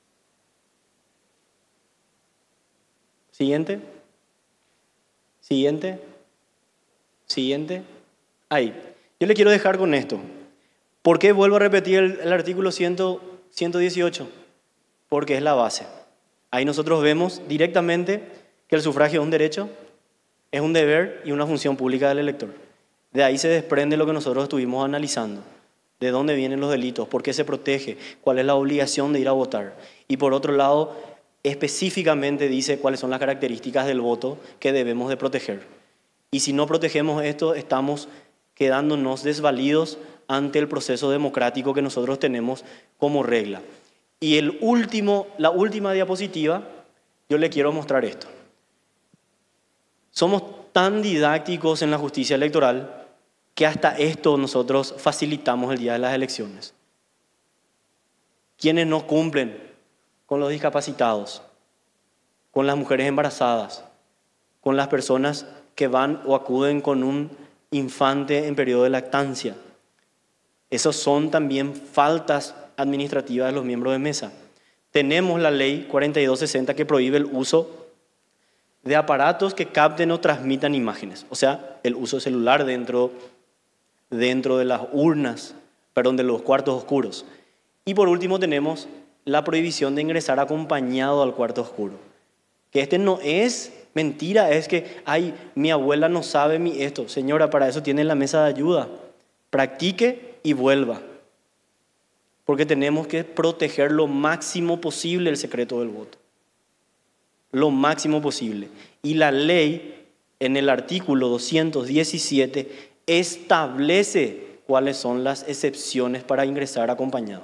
Siguiente. Siguiente. Siguiente. Ahí. Yo le quiero dejar con esto. ¿Por qué vuelvo a repetir el, el artículo ciento dieciocho? Porque es la base. Ahí nosotros vemos directamente que el sufragio es un derecho, es un deber y una función pública del elector. De ahí se desprende lo que nosotros estuvimos analizando. ¿De dónde vienen los delitos? ¿Por qué se protege? ¿Cuál es la obligación de ir a votar? Y por otro lado, específicamente dice cuáles son las características del voto que debemos de proteger. Y si no protegemos esto, estamos quedándonos desvalidos ante el proceso democrático que nosotros tenemos como regla. Y el último, la última diapositiva, yo le quiero mostrar esto. Somos tan didácticos en la justicia electoral que hasta esto nosotros facilitamos el día de las elecciones. Quienes no cumplen con los discapacitados, con las mujeres embarazadas, con las personas que van o acuden con un infante en periodo de lactancia. Esos son también faltas administrativas de los miembros de mesa. Tenemos la ley cuarenta y dos sesenta que prohíbe el uso de aparatos que capten o transmitan imágenes. O sea, el uso celular dentro, dentro de las urnas, perdón, de los cuartos oscuros. Y por último tenemos la prohibición de ingresar acompañado al cuarto oscuro. Que este no es mentira, es que, ay, mi abuela no sabe mi esto. Señora, para eso tiene la mesa de ayuda. Practique y vuelva. Porque tenemos que proteger lo máximo posible el secreto del voto. Lo máximo posible. Y la ley, en el artículo doscientos diecisiete, establece cuáles son las excepciones para ingresar acompañado.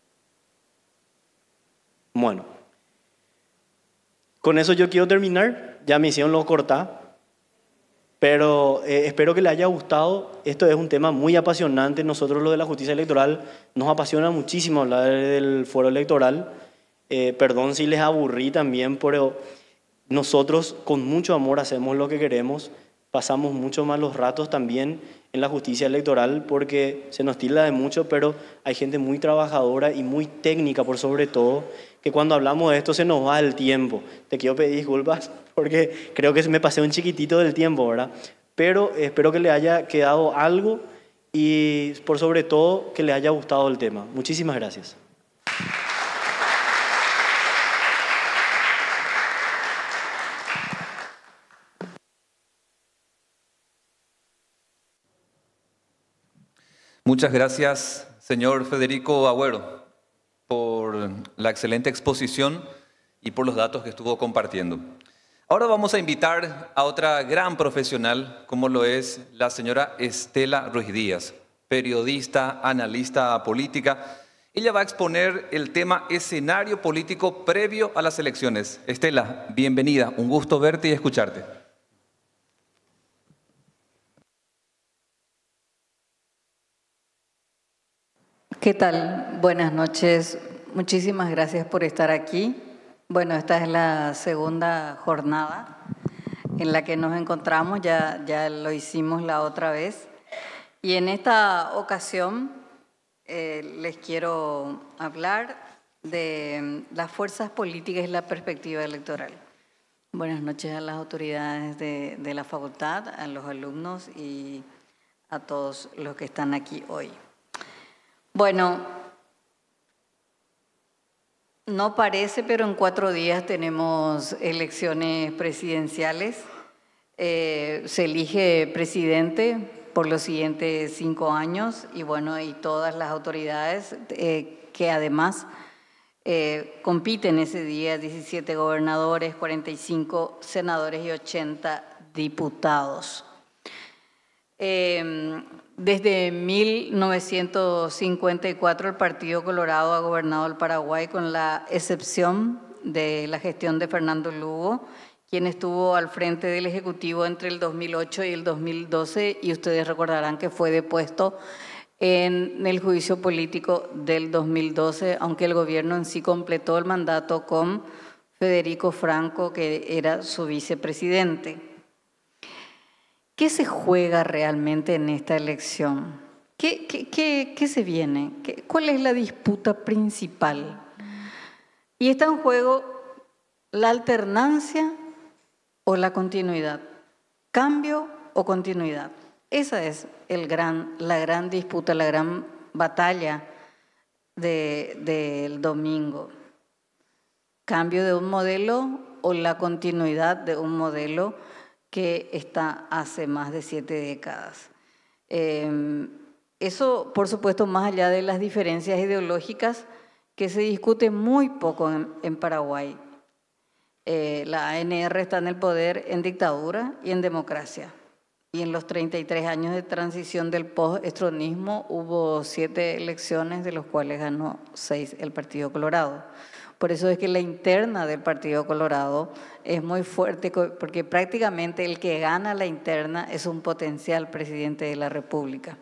Bueno, con eso yo quiero terminar. Ya me hicieron lo cortar. Pero eh, espero que les haya gustado. Esto es un tema muy apasionante. Nosotros, lo de la justicia electoral, nos apasiona muchísimo hablar del fuero electoral. Eh, perdón si les aburrí también, pero nosotros con mucho amor hacemos lo que queremos. Pasamos mucho más los ratos también en la justicia electoral porque se nos tilda de mucho, pero hay gente muy trabajadora y muy técnica por sobre todo, que cuando hablamos de esto se nos va el tiempo. Te quiero pedir disculpas porque creo que me pasé un chiquitito del tiempo, ¿verdad? Pero espero que le haya quedado algo y por sobre todo que les haya gustado el tema. Muchísimas gracias. Muchas gracias, señor Federico Agüero, por la excelente exposición y por los datos que estuvo compartiendo. Ahora vamos a invitar a otra gran profesional, como lo es la señora Estela Ruiz Díaz, periodista, analista política. Ella va a exponer el tema escenario político previo a las elecciones. Estela, bienvenida, un gusto verte y escucharte. ¿Qué tal? Buenas noches. Muchísimas gracias por estar aquí. Bueno, esta es la segunda jornada en la que nos encontramos. Ya, ya lo hicimos la otra vez. Y en esta ocasión eh, les quiero hablar de las fuerzas políticas y la perspectiva electoral. Buenas noches a las autoridades de, de la facultad, a los alumnos y a todos los que están aquí hoy. Bueno, no parece, pero en cuatro días tenemos elecciones presidenciales. Eh, se elige presidente por los siguientes cinco años y bueno, y todas las autoridades eh, que además eh, compiten ese día, diecisiete gobernadores, cuarenta y cinco senadores y ochenta diputados. Eh, Desde mil novecientos cincuenta y cuatro el Partido Colorado ha gobernado el Paraguay con la excepción de la gestión de Fernando Lugo, quien estuvo al frente del Ejecutivo entre el dos mil ocho y el dos mil doce y ustedes recordarán que fue depuesto en el juicio político del dos mil doce, aunque el gobierno en sí completó el mandato con Federico Franco, que era su vicepresidente. ¿Qué se juega realmente en esta elección? ¿Qué, qué, qué, qué se viene? ¿Qué, ¿Cuál es la disputa principal? Y está en juego la alternancia o la continuidad, cambio o continuidad. Esa es el gran, la gran disputa, la gran batalla de, del domingo. Cambio de un modelo o la continuidad de un modelo que está hace más de siete décadas. Eh, eso, por supuesto, más allá de las diferencias ideológicas que se discute muy poco en, en Paraguay. Eh, la A N R está en el poder en dictadura y en democracia. Y en los treinta y tres años de transición del post-estronismo hubo siete elecciones, de los cuales ganó seis el Partido Colorado. Por eso es que la interna del Partido Colorado es muy fuerte, porque prácticamente el que gana la interna es un potencial presidente de la República.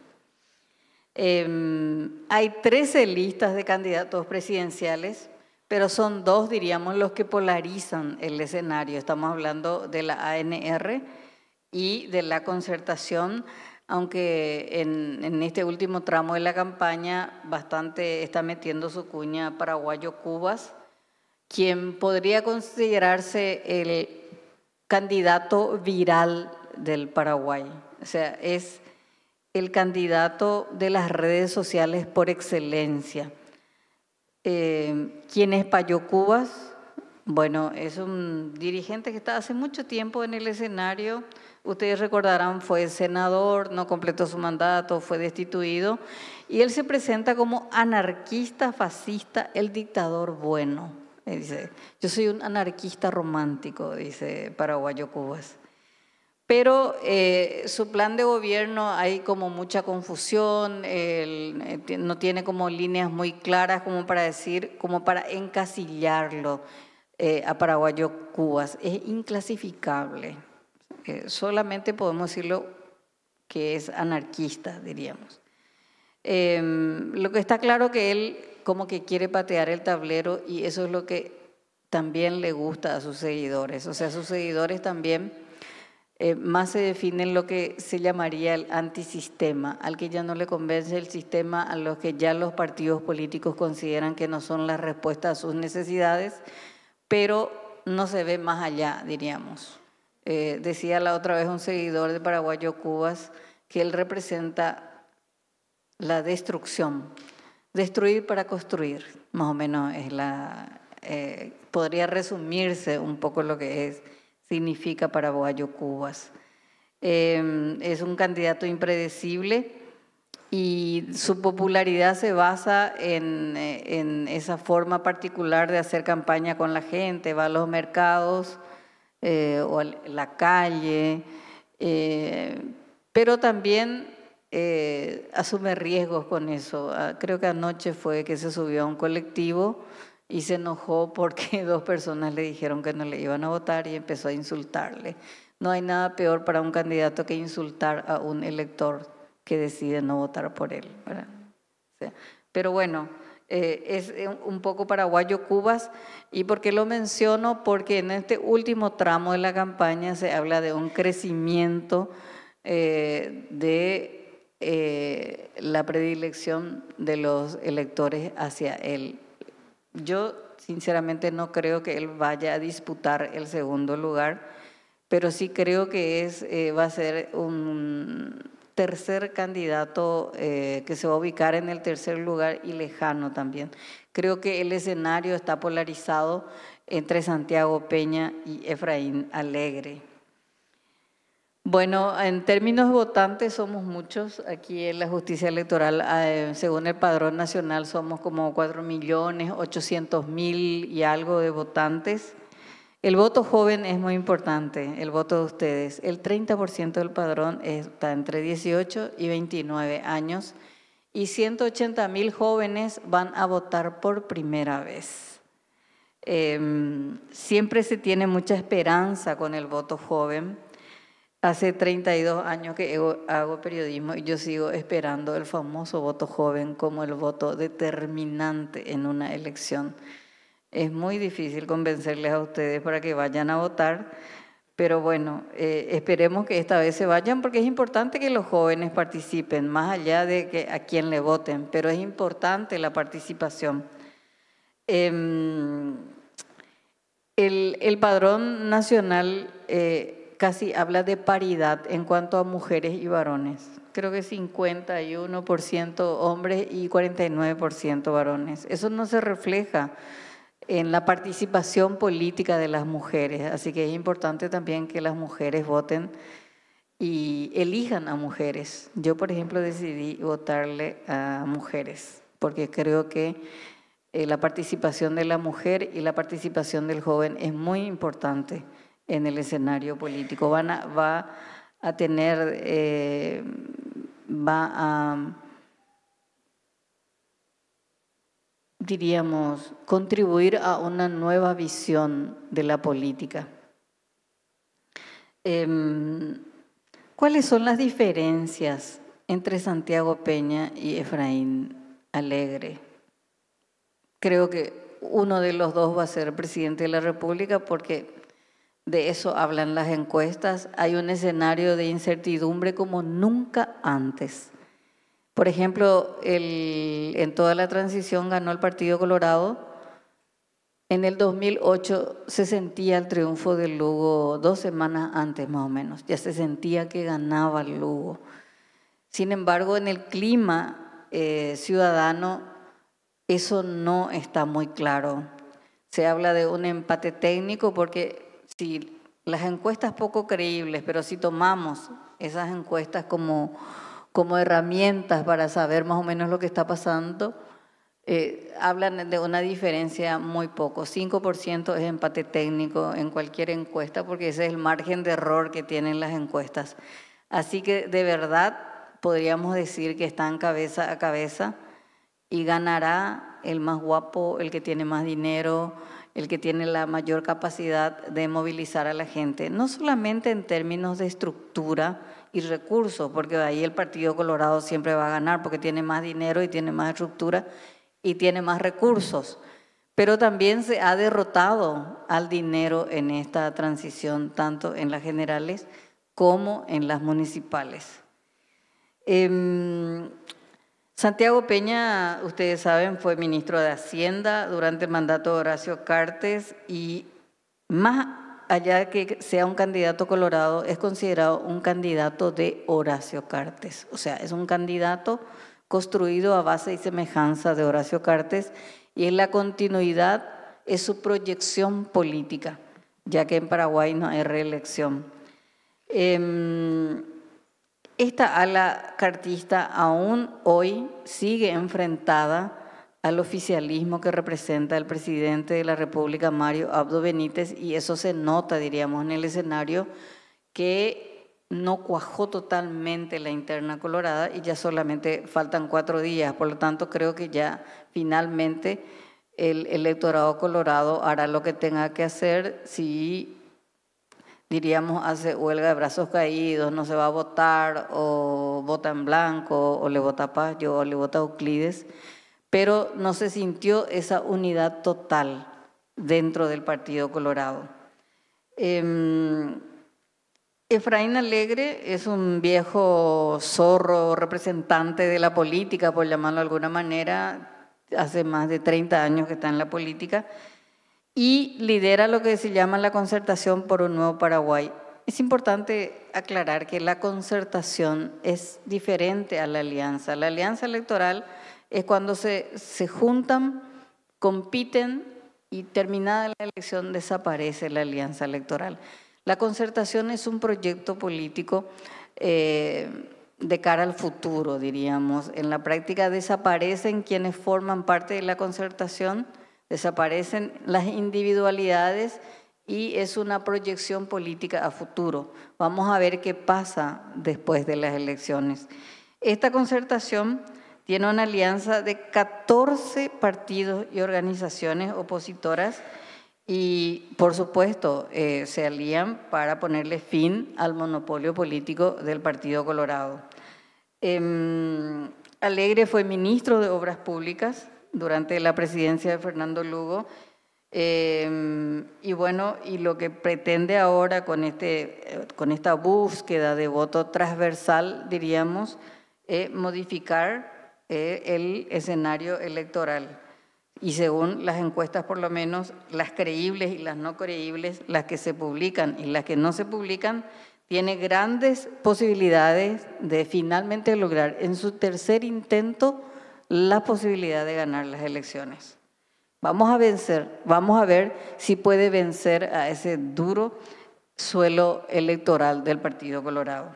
Eh, hay trece listas de candidatos presidenciales, pero son dos, diríamos, los que polarizan el escenario. Estamos hablando de la A N R y de la Concertación, aunque en, en este último tramo de la campaña bastante está metiendo su cuña Paraguayo Cubas, quien podría considerarse el candidato viral del Paraguay. O sea, es el candidato de las redes sociales por excelencia. Eh, ¿Quién es Payo Cubas? Bueno, es un dirigente que está hace mucho tiempo en el escenario. Ustedes recordarán, fue senador, no completó su mandato, fue destituido. Y él se presenta como anarquista, fascista, el dictador bueno. Dice, yo soy un anarquista romántico, dice Paraguayo Cubas. Pero eh, su plan de gobierno hay como mucha confusión, él, eh, no tiene como líneas muy claras como para decir, como para encasillarlo eh, a Paraguayo Cubas. Es inclasificable. Eh, solamente podemos decirlo que es anarquista, diríamos. Eh, lo que está claro que él como que quiere patear el tablero y eso es lo que también le gusta a sus seguidores. O sea, sus seguidores también eh, más se definen lo que se llamaría el antisistema, al que ya no le convence el sistema, a los que ya los partidos políticos consideran que no son la respuesta a sus necesidades, pero no se ve más allá, diríamos. Eh, decía la otra vez un seguidor de Paraguayo Cubas que él representa la destrucción, destruir para construir, más o menos es la, eh, podría resumirse un poco lo que es, significa Paraguayo Cubas. Eh, es un candidato impredecible y su popularidad se basa en, en esa forma particular de hacer campaña con la gente, va a los mercados eh, o a la calle, eh, pero también eh, asume riesgos con eso. Creo que anoche fue que se subió a un colectivo y se enojó porque dos personas le dijeron que no le iban a votar y empezó a insultarle. No hay nada peor para un candidato que insultar a un elector que decide no votar por él, ¿verdad? O sea, pero bueno, eh, es un poco Paraguayo Cubas. ¿Y por qué lo menciono? Porque en este último tramo de la campaña se habla de un crecimiento eh, de eh, la predilección de los electores hacia él. Yo sinceramente no creo que él vaya a disputar el segundo lugar, pero sí creo que es, eh, va a ser un tercer candidato eh, que se va a ubicar en el tercer lugar y lejano también. Creo que el escenario está polarizado entre Santiago Peña y Efraín Alegre. Bueno, en términos de votantes somos muchos. Aquí en la justicia electoral, eh, según el Padrón Nacional, somos como cuatro millones ochocientos mil y algo de votantes. El voto joven es muy importante, el voto de ustedes. El treinta por ciento del padrón está entre dieciocho y veintinueve años y ciento ochenta mil jóvenes van a votar por primera vez. Eh, siempre se tiene mucha esperanza con el voto joven. Hace treinta y dos años que hago periodismo y yo sigo esperando el famoso voto joven como el voto determinante en una elección. Es muy difícil convencerles a ustedes para que vayan a votar, pero bueno, eh, esperemos que esta vez se vayan porque es importante que los jóvenes participen, más allá de que a quién le voten, pero es importante la participación. Eh, el, el Padrón Nacional eh, casi habla de paridad en cuanto a mujeres y varones. Creo que cincuenta y uno por ciento hombres y cuarenta y nueve por ciento varones. Eso no se refleja en la participación política de las mujeres, así que es importante también que las mujeres voten y elijan a mujeres. Yo, por ejemplo, decidí votarle a mujeres, porque creo que eh, la participación de la mujer y la participación del joven es muy importante en el escenario político. Van a, va a tener, eh, va a, diríamos, contribuir a una nueva visión de la política. Eh, ¿Cuáles son las diferencias entre Santiago Peña y Efraín Alegre? Creo que uno de los dos va a ser presidente de la República porque de eso hablan las encuestas. Hay un escenario de incertidumbre como nunca antes. Por ejemplo, el, en toda la transición ganó el Partido Colorado. En el dos mil ocho se sentía el triunfo del Lugo dos semanas antes más o menos. Ya se sentía que ganaba el Lugo. Sin embargo, en el clima eh, ciudadano eso no está muy claro. Se habla de un empate técnico porque si las encuestas poco creíbles, pero si tomamos esas encuestas como, como herramientas para saber más o menos lo que está pasando, eh, hablan de una diferencia muy poco. cinco por ciento es empate técnico en cualquier encuesta, porque ese es el margen de error que tienen las encuestas. Así que de verdad podríamos decir que están cabeza a cabeza y ganará el más guapo, el que tiene más dinero, el que tiene la mayor capacidad de movilizar a la gente, no solamente en términos de estructura y recursos, porque ahí el Partido Colorado siempre va a ganar porque tiene más dinero y tiene más estructura y tiene más recursos, pero también se ha derrotado al dinero en esta transición, tanto en las generales como en las municipales. Eh, Santiago Peña, ustedes saben, fue ministro de Hacienda durante el mandato de Horacio Cartes y más allá de que sea un candidato colorado, es considerado un candidato de Horacio Cartes. O sea, es un candidato construido a base y semejanza de Horacio Cartes y en la continuidad es su proyección política, ya que en Paraguay no hay reelección. Eh, Esta ala cartista aún hoy sigue enfrentada al oficialismo que representa el presidente de la República, Mario Abdo Benítez, y eso se nota, diríamos, en el escenario que no cuajó totalmente la interna colorada y ya solamente faltan cuatro días. Por lo tanto, creo que ya finalmente el electorado colorado hará lo que tenga que hacer. Si diríamos, hace huelga de brazos caídos, no se va a votar, o vota en blanco, o le vota Payo, o le vota Euclides, pero no se sintió esa unidad total dentro del Partido Colorado. Eh, Efraín Alegre es un viejo zorro representante de la política, por llamarlo de alguna manera, hace más de treinta años que está en la política, y lidera lo que se llama la Concertación por un Nuevo Paraguay. Es importante aclarar que la concertación es diferente a la alianza. La alianza electoral es cuando se, se juntan, compiten y terminada la elección desaparece la alianza electoral. La concertación es un proyecto político eh, de cara al futuro, diríamos. En la práctica desaparecen quienes forman parte de la concertación, desaparecen las individualidades y es una proyección política a futuro. Vamos a ver qué pasa después de las elecciones. Esta concertación tiene una alianza de catorce partidos y organizaciones opositoras y, por supuesto, eh, se alían para ponerle fin al monopolio político del Partido Colorado. Eh, Alegre fue ministro de Obras Públicas durante la presidencia de Fernando Lugo, eh, y bueno, y lo que pretende ahora con, este, con esta búsqueda de voto transversal, diríamos, es modificar eh, el escenario electoral. Y según las encuestas, por lo menos, las creíbles y las no creíbles, las que se publican y las que no se publican, tiene grandes posibilidades de finalmente lograr en su tercer intento la posibilidad de ganar las elecciones. Vamos a vencer, vamos a ver si puede vencer a ese duro suelo electoral del Partido Colorado.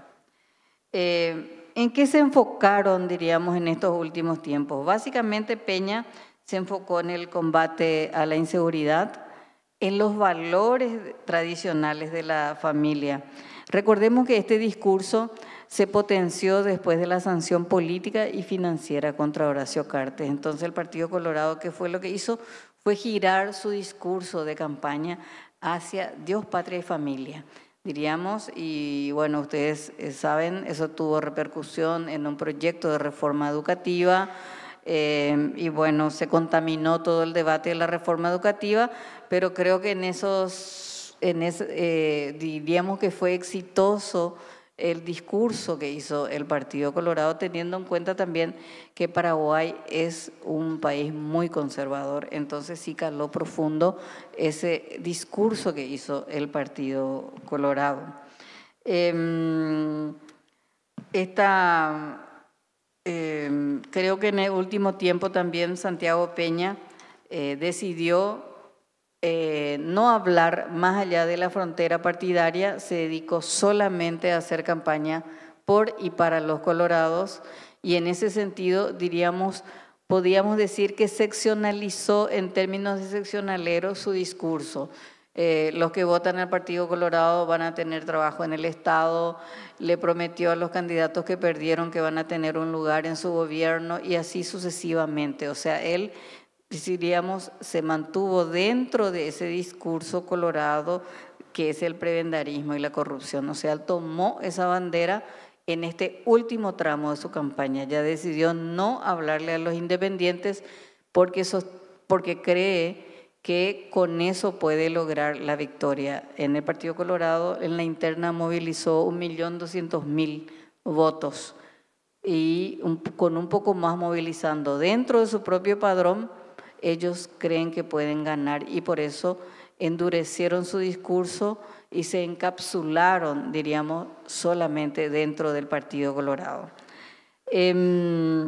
Eh, ¿En qué se enfocaron, diríamos, en estos últimos tiempos? Básicamente Peña se enfocó en el combate a la inseguridad, en los valores tradicionales de la familia. Recordemos que este discurso se potenció después de la sanción política y financiera contra Horacio Cartes. Entonces el Partido Colorado, ¿qué fue lo que hizo? Fue girar su discurso de campaña hacia Dios, patria y familia, diríamos, y bueno, ustedes saben, eso tuvo repercusión en un proyecto de reforma educativa, eh, y bueno, se contaminó todo el debate de la reforma educativa, pero creo que en esos, en ese, eh, diríamos que fue exitoso el discurso que hizo el Partido Colorado, teniendo en cuenta también que Paraguay es un país muy conservador, entonces sí caló profundo ese discurso que hizo el Partido Colorado. Eh, esta, eh, creo que en el último tiempo también Santiago Peña eh, decidió Eh, no hablar más allá de la frontera partidaria, se dedicó solamente a hacer campaña por y para los colorados y en ese sentido, diríamos, podríamos decir que seccionalizó en términos de seccionalero su discurso. Eh, los que votan al Partido Colorado van a tener trabajo en el Estado, le prometió a los candidatos que perdieron que van a tener un lugar en su gobierno y así sucesivamente. O sea, él, diríamos, se mantuvo dentro de ese discurso colorado que es el prebendarismo y la corrupción. O sea, él tomó esa bandera en este último tramo de su campaña. Ya decidió no hablarle a los independientes porque, sos, porque cree que con eso puede lograr la victoria. En el Partido Colorado, en la interna, movilizó un millón doscientos mil votos y un, con un poco más movilizando dentro de su propio padrón, ellos creen que pueden ganar y por eso endurecieron su discurso y se encapsularon, diríamos, solamente dentro del Partido Colorado. Eh,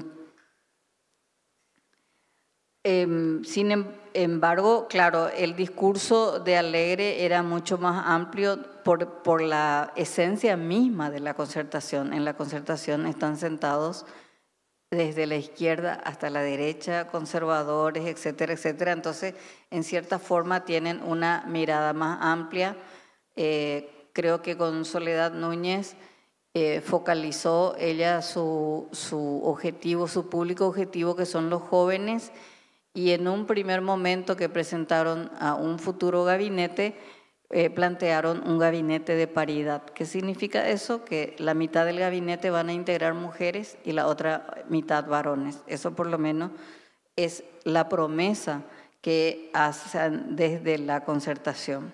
eh, sin embargo, embargo, claro, el discurso de Alegre era mucho más amplio por, por la esencia misma de la concertación. En la concertación están sentados desde la izquierda hasta la derecha, conservadores, etcétera, etcétera. Entonces, en cierta forma tienen una mirada más amplia. Eh, creo que con Soledad Núñez eh, focalizó ella su, su objetivo, su público objetivo, que son los jóvenes, y en un primer momento que presentaron a un futuro gabinete, eh, plantearon un gabinete de paridad. ¿Qué significa eso? Que la mitad del gabinete van a integrar mujeres y la otra mitad varones. Eso por lo menos es la promesa que hacen desde la concertación.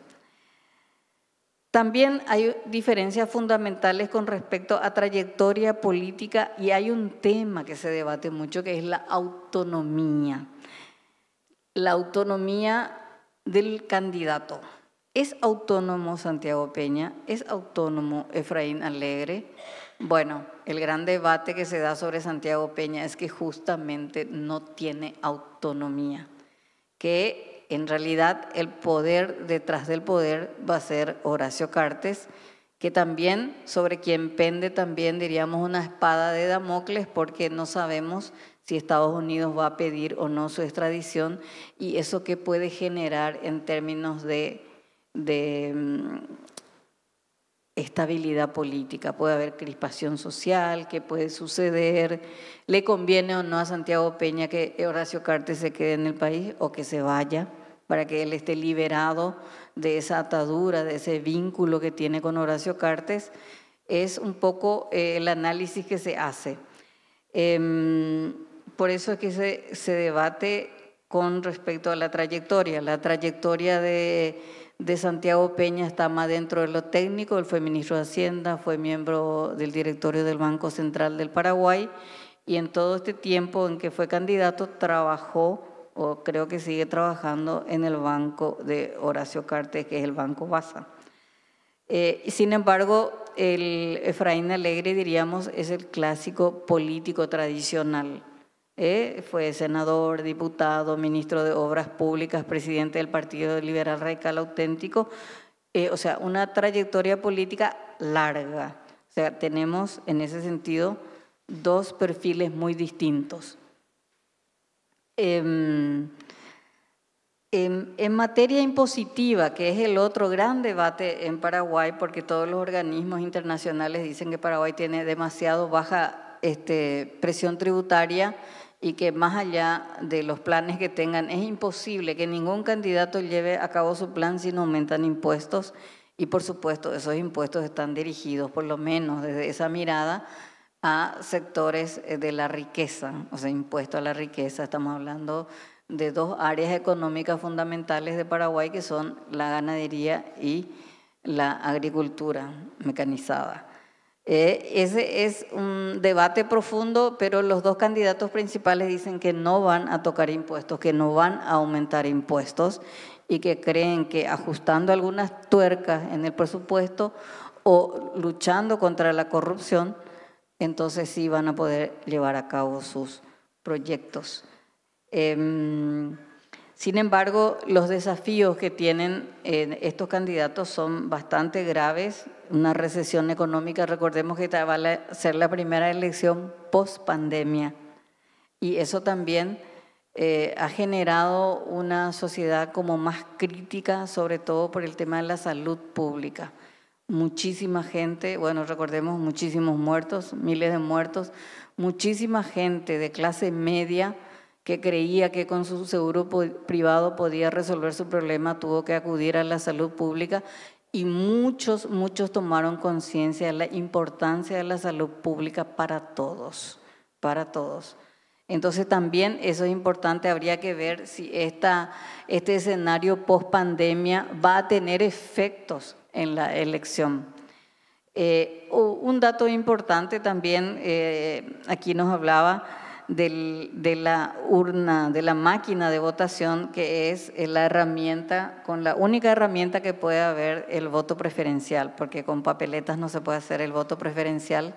También hay diferencias fundamentales con respecto a trayectoria política y hay un tema que se debate mucho que es la autonomía. La autonomía del candidato. ¿Es autónomo Santiago Peña? ¿Es autónomo Efraín Alegre? Bueno, el gran debate que se da sobre Santiago Peña es que justamente no tiene autonomía, que en realidad el poder detrás del poder va a ser Horacio Cartes, que también, sobre quien pende también, diríamos, una espada de Damocles, porque no sabemos si Estados Unidos va a pedir o no su extradición y eso qué puede generar en términos de, de um, estabilidad política. Puede haber crispación social, qué puede suceder, le conviene o no a Santiago Peña que Horacio Cartes se quede en el país o que se vaya para que él esté liberado de esa atadura, de ese vínculo que tiene con Horacio Cartes. Es un poco eh, el análisis que se hace. Eh, Por eso es que se, se debate con respecto a la trayectoria. La trayectoria de, de Santiago Peña está más dentro de lo técnico. Él fue ministro de Hacienda, fue miembro del directorio del Banco Central del Paraguay y en todo este tiempo en que fue candidato trabajó, o creo que sigue trabajando, en el banco de Horacio Cartes, que es el Banco Baza. Eh, sin embargo, el Efraín Alegre, diríamos, es el clásico político tradicional. Eh, fue senador, diputado, ministro de Obras Públicas, presidente del Partido Liberal Radical Auténtico, eh, o sea, una trayectoria política larga. O sea, tenemos en ese sentido dos perfiles muy distintos. Eh, en, en materia impositiva, que es el otro gran debate en Paraguay, porque todos los organismos internacionales dicen que Paraguay tiene demasiado baja este, presión tributaria y que más allá de los planes que tengan, es imposible que ningún candidato lleve a cabo su plan si no aumentan impuestos. Y por supuesto, esos impuestos están dirigidos, por lo menos desde esa mirada, a sectores de la riqueza, o sea, impuesto a la riqueza. Estamos hablando de dos áreas económicas fundamentales de Paraguay, que son la ganadería y la agricultura mecanizada. Eh, ese es un debate profundo, pero los dos candidatos principales dicen que no van a tocar impuestos, que no van a aumentar impuestos y que creen que ajustando algunas tuercas en el presupuesto o luchando contra la corrupción, entonces sí van a poder llevar a cabo sus proyectos. Eh, sin embargo, los desafíos que tienen eh, estos candidatos son bastante graves. Una recesión económica, recordemos que esta va a ser la primera elección post-pandemia. y eso también eh, ha generado una sociedad como más crítica, sobre todo por el tema de la salud pública. Muchísima gente, bueno, recordemos muchísimos muertos, miles de muertos, muchísima gente de clase media que creía que con su seguro privado podía resolver su problema, tuvo que acudir a la salud pública y muchos, muchos tomaron conciencia de la importancia de la salud pública para todos, para todos. Entonces también eso es importante, habría que ver si esta, este escenario post-pandemia va a tener efectos en la elección. Eh, un dato importante también, eh, aquí nos hablaba del, de la urna, de la máquina de votación, que es la herramienta, con la única herramienta que puede haber el voto preferencial, porque con papeletas no se puede hacer el voto preferencial.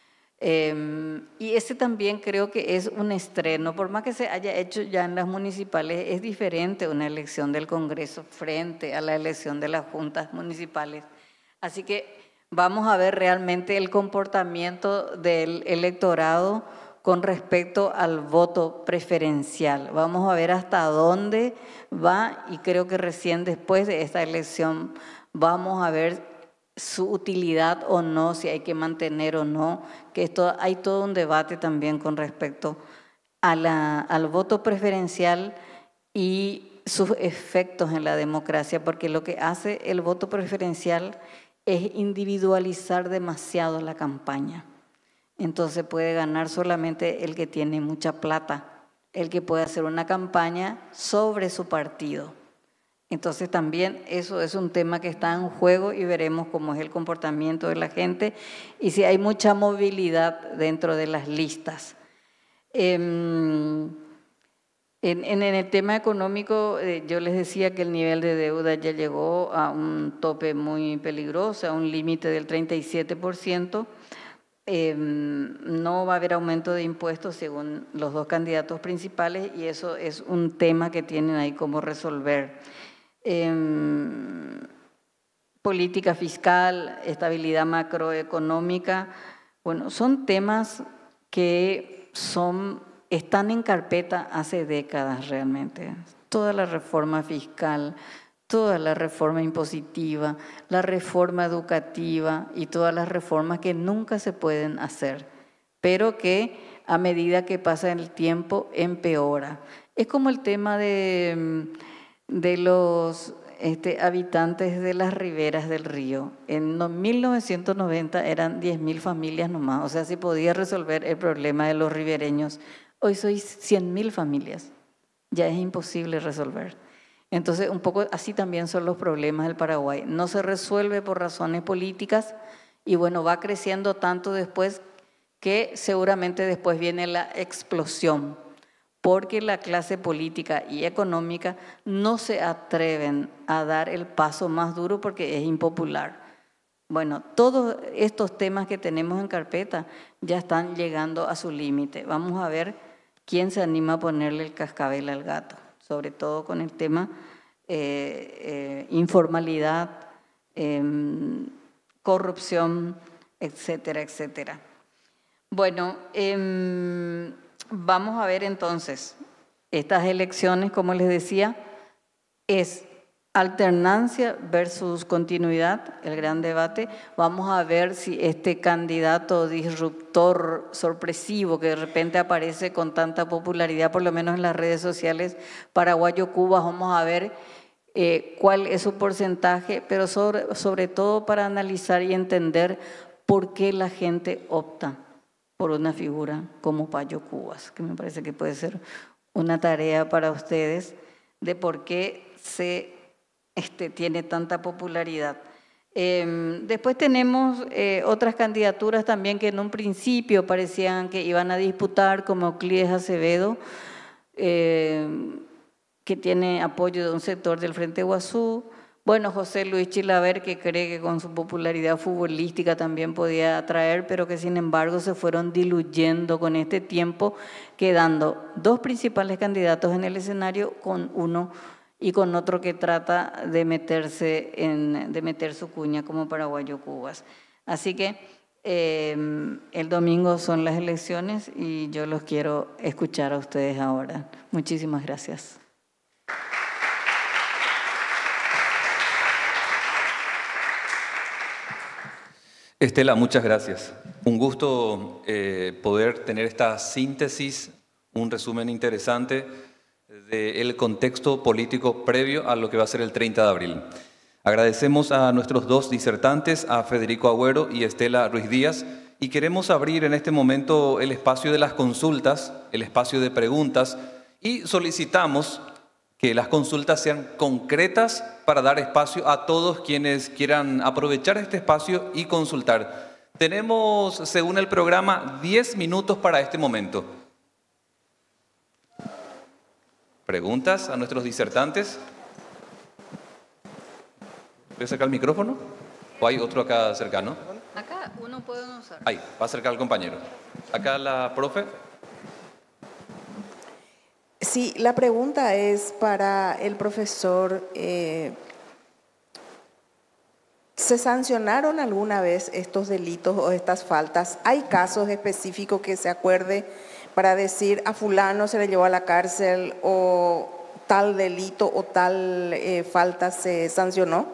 Eh, y ese también creo que es un estreno, por más que se haya hecho ya en las municipales, es diferente una elección del Congreso frente a la elección de las juntas municipales. Así que vamos a ver realmente el comportamiento del electorado con respecto al voto preferencial. Vamos a ver hasta dónde va y creo que recién después de esta elección vamos a ver su utilidad o no, si hay que mantener o no, que esto, hay todo un debate también con respecto a la, al voto preferencial y sus efectos en la democracia, porque lo que hace el voto preferencial es individualizar demasiado la campaña. Entonces puede ganar solamente el que tiene mucha plata, el que puede hacer una campaña sobre su partido. Entonces también eso es un tema que está en juego y veremos cómo es el comportamiento de la gente y si hay mucha movilidad dentro de las listas. Eh, en, en, en el tema económico, eh, yo les decía que el nivel de deuda ya llegó a un tope muy peligroso, a un límite del treinta y siete por ciento. Eh, no va a haber aumento de impuestos según los dos candidatos principales y eso es un tema que tienen ahí como resolver. Eh, política fiscal, estabilidad macroeconómica, bueno, son temas que son, están en carpeta hace décadas realmente. Toda la reforma fiscal, toda la reforma impositiva, la reforma educativa y todas las reformas que nunca se pueden hacer, pero que a medida que pasa el tiempo empeora. Es como el tema de, de los este, habitantes de las riberas del río. En mil novecientos noventa eran diez mil familias nomás, o sea, si podía resolver el problema de los ribereños. Hoy soy cien mil familias, ya es imposible resolver. Entonces, un poco así también son los problemas del Paraguay. No se resuelve por razones políticas y bueno, va creciendo tanto después que seguramente después viene la explosión, porque la clase política y económica no se atreven a dar el paso más duro porque es impopular. Bueno, todos estos temas que tenemos en carpeta ya están llegando a su límite. Vamos a ver quién se anima a ponerle el cascabel al gato, sobre todo con el tema eh, eh, informalidad, eh, corrupción, etcétera, etcétera. Bueno, eh, vamos a ver entonces, estas elecciones, como les decía, es alternancia versus continuidad, el gran debate. Vamos a ver si este candidato disruptor sorpresivo que de repente aparece con tanta popularidad, por lo menos en las redes sociales, Paraguayo Cuba, vamos a ver eh, cuál es su porcentaje, pero sobre, sobre todo para analizar y entender por qué la gente opta por una figura como Payo Cubas, que me parece que puede ser una tarea para ustedes de por qué se este, tiene tanta popularidad. Eh, después tenemos eh, otras candidaturas también que en un principio parecían que iban a disputar, como Euclides Acevedo, eh, que tiene apoyo de un sector del Frente Guazú. Bueno, José Luis Chilaver, que cree que con su popularidad futbolística también podía atraer, pero que sin embargo se fueron diluyendo con este tiempo, quedando dos principales candidatos en el escenario con uno y con otro que trata de meterse en, de meter su cuña como Paraguayo Cubas. Así que Eh, el domingo son las elecciones y yo los quiero escuchar a ustedes ahora. Muchísimas gracias. Estela, muchas gracias. Un gusto eh, poder tener esta síntesis, un resumen interesante del contexto político previo a lo que va a ser el treinta de abril. Agradecemos a nuestros dos disertantes, a Federico Agüero y Estela Ruiz Díaz, y queremos abrir en este momento el espacio de las consultas, el espacio de preguntas, y solicitamos que las consultas sean concretas para dar espacio a todos quienes quieran aprovechar este espacio y consultar. Tenemos, según el programa, diez minutos para este momento. ¿Preguntas a nuestros disertantes? ¿Voy a acercar el micrófono? ¿O hay otro acá cercano? Acá uno puede usar. Ahí, va a acercar al compañero. Acá la profe. Sí, la pregunta es para el profesor. Eh, ¿Se sancionaron alguna vez estos delitos o estas faltas? ¿Hay casos específicos que se acuerde para decir a fulano se le llevó a la cárcel o tal delito o tal eh, falta se sancionó?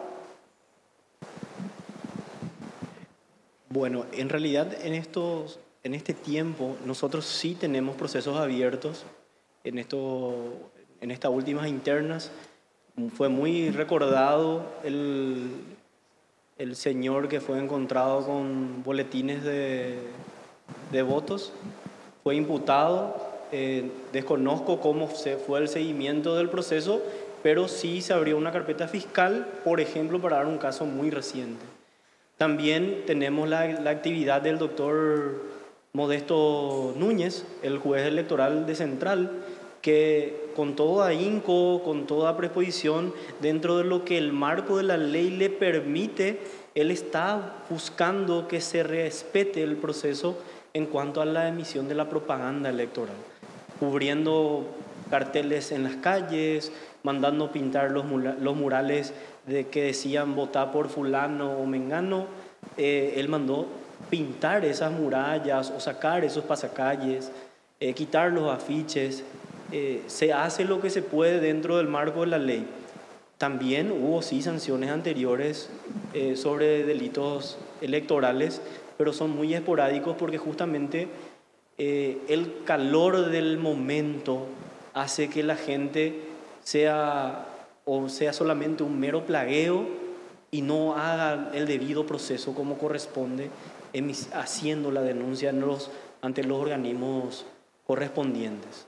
Bueno, en realidad en, estos, en este tiempo nosotros sí tenemos procesos abiertos. En, esto, en estas últimas internas fue muy recordado el, el señor que fue encontrado con boletines de, de votos. Fue imputado, eh, desconozco cómo se fue el seguimiento del proceso, pero sí se abrió una carpeta fiscal, por ejemplo, para dar un caso muy reciente. También tenemos la, la actividad del doctor Modesto Núñez, el juez electoral de Central, que con todo ahínco, con toda predisposición, dentro de lo que el marco de la ley le permite, él está buscando que se respete el proceso en cuanto a la emisión de la propaganda electoral, cubriendo carteles en las calles, mandando pintar los, los murales de que decían votar por fulano o mengano. Eh, él mandó pintar esas murallas o sacar esos pasacalles, eh, quitar los afiches. Eh, se hace lo que se puede dentro del marco de la ley. También hubo sí sanciones anteriores eh, sobre delitos electorales, pero son muy esporádicos porque justamente eh, el calor del momento hace que la gente sea o sea solamente un mero plagueo y no haga el debido proceso como corresponde, haciendo la denuncia en los, ante los organismos correspondientes.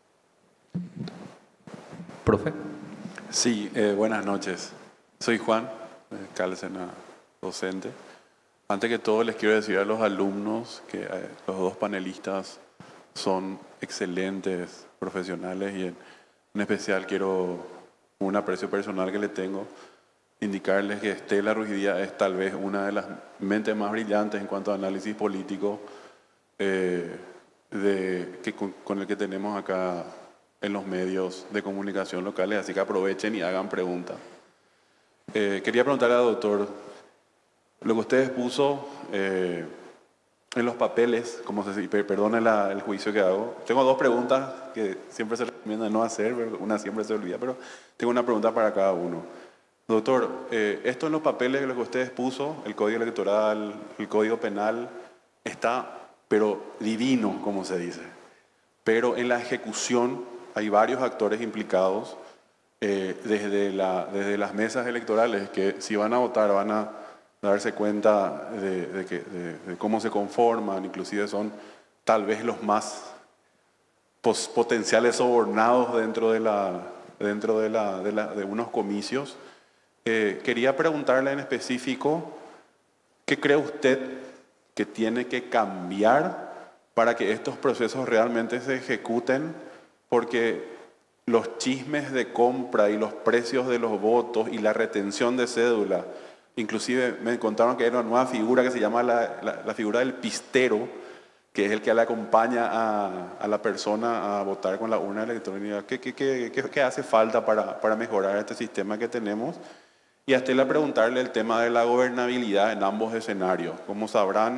Profe. Sí, eh, buenas noches. Soy Juan, eh, Cálcena, docente. Antes que todo les quiero decir a los alumnos que eh, los dos panelistas son excelentes profesionales y en, en especial quiero, un aprecio personal que le tengo, indicarles que Estela Ruiz Díaz es tal vez una de las mentes más brillantes en cuanto a análisis político eh, de, que, con, con el que tenemos acá en los medios de comunicación locales, así que aprovechen y hagan preguntas. Eh, quería preguntarle al doctor, lo que usted puso eh, en los papeles, como se dice, perdone la, el juicio que hago. Tengo dos preguntas que siempre se recomienda no hacer, una siempre se olvida, pero tengo una pregunta para cada uno. Doctor, eh, esto en los papeles, lo que usted puso, el código electoral, el código penal, está, pero divino, como se dice. Pero en la ejecución hay varios actores implicados, eh, desde, la, desde las mesas electorales, que si van a votar van a darse cuenta de, de, que, de, de cómo se conforman, inclusive son tal vez los más pos, potenciales sobornados dentro de, la, dentro de, la, de, la, de unos comicios. Eh, quería preguntarle en específico, ¿qué cree usted que tiene que cambiar para que estos procesos realmente se ejecuten? Porque los chismes de compra y los precios de los votos y la retención de cédula, inclusive me contaron que hay una nueva figura que se llama la, la, la figura del pistero, que es el que le acompaña a, a la persona a votar con la urna electrónica. ¿Qué, qué, qué, qué, qué hace falta para, para mejorar este sistema que tenemos? Y a Estela preguntarle el tema de la gobernabilidad en ambos escenarios. Como sabrán,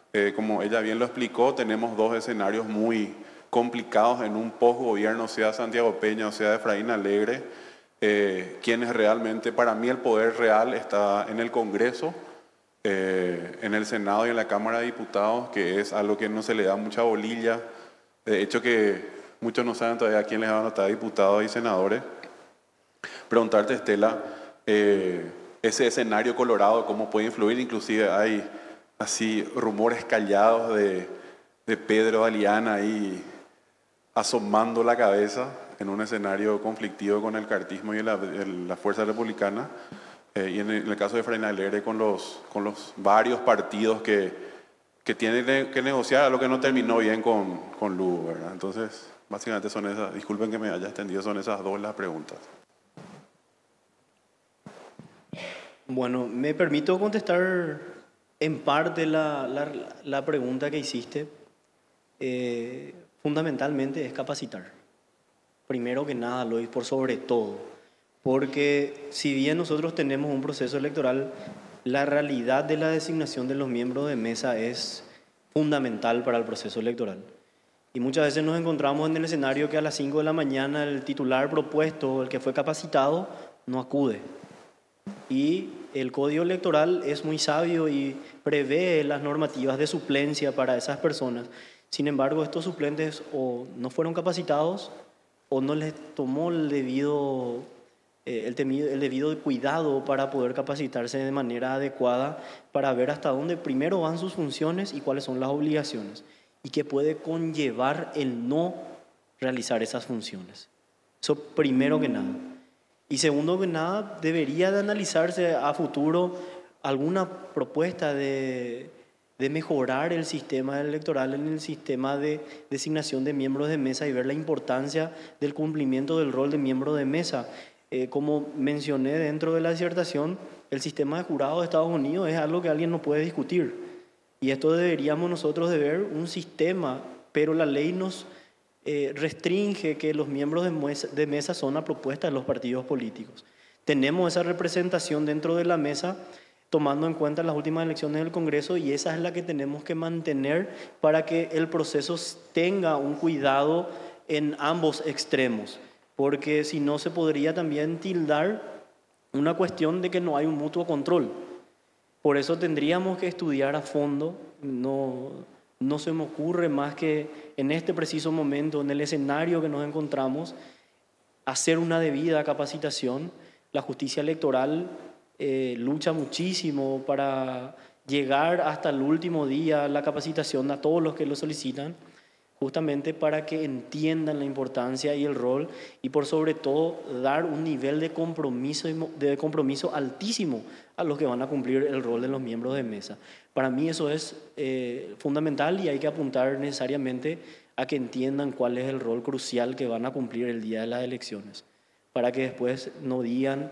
Eh, como ella bien lo explicó, tenemos dos escenarios muy complicados en un post-gobierno, sea Santiago Peña o sea Efraín Alegre, eh, quienes realmente, para mí el poder real está en el Congreso, eh, en el Senado y en la Cámara de Diputados, que es algo que no se le da mucha bolilla. De hecho que muchos no saben todavía a quién les van a votar diputados y senadores. Preguntarte, Estela, eh, ese escenario colorado, ¿cómo puede influir? Inclusive hay así rumores callados de, de Pedro Aliana ahí asomando la cabeza en un escenario conflictivo con el cartismo y la, el, la fuerza republicana, eh, y en el, en el caso de Efraín Alegre con los, con los varios partidos que, que tienen que negociar, a lo que no terminó bien con, con Lugo, ¿verdad? Entonces, básicamente son esas, disculpen que me haya extendido, son esas dos las preguntas. Bueno, me permito contestar en parte la, la, la pregunta que hiciste. Eh, fundamentalmente es capacitar. Primero que nada, lo es por sobre todo. Porque si bien nosotros tenemos un proceso electoral, la realidad de la designación de los miembros de mesa es fundamental para el proceso electoral. Y muchas veces nos encontramos en el escenario que a las cinco de la mañana el titular propuesto, el que fue capacitado, no acude. Y el Código Electoral es muy sabio y prevé las normativas de suplencia para esas personas. Sin embargo, estos suplentes o no fueron capacitados o no les tomó el debido, eh, el, temido, el debido cuidado para poder capacitarse de manera adecuada para ver hasta dónde primero van sus funciones y cuáles son las obligaciones y qué puede conllevar el no realizar esas funciones. Eso primero que nada. Y segundo que nada, debería de analizarse a futuro alguna propuesta de, de mejorar el sistema electoral en el sistema de designación de miembros de mesa y ver la importancia del cumplimiento del rol de miembro de mesa. Eh, como mencioné dentro de la disertación, el sistema de jurado de Estados Unidos es algo que alguien no puede discutir. Y esto deberíamos nosotros de ver un sistema, pero la ley nos Eh, restringe que los miembros de mesa, de mesa son a propuesta de los partidos políticos. Tenemos esa representación dentro de la mesa tomando en cuenta las últimas elecciones del Congreso y esa es la que tenemos que mantener para que el proceso tenga un cuidado en ambos extremos, porque si no se podría también tildar una cuestión de que no hay un mutuo control. Por eso tendríamos que estudiar a fondo, no... No se me ocurre más que en este preciso momento, en el escenario que nos encontramos, hacer una debida capacitación. La justicia electoral eh, lucha muchísimo para llegar hasta el último día la capacitación a todos los que lo solicitan, justamente para que entiendan la importancia y el rol y por sobre todo dar un nivel de compromiso, de compromiso altísimo a los que van a cumplir el rol de los miembros de mesa. Para mí eso es eh, fundamental y hay que apuntar necesariamente a que entiendan cuál es el rol crucial que van a cumplir el día de las elecciones, para que después no digan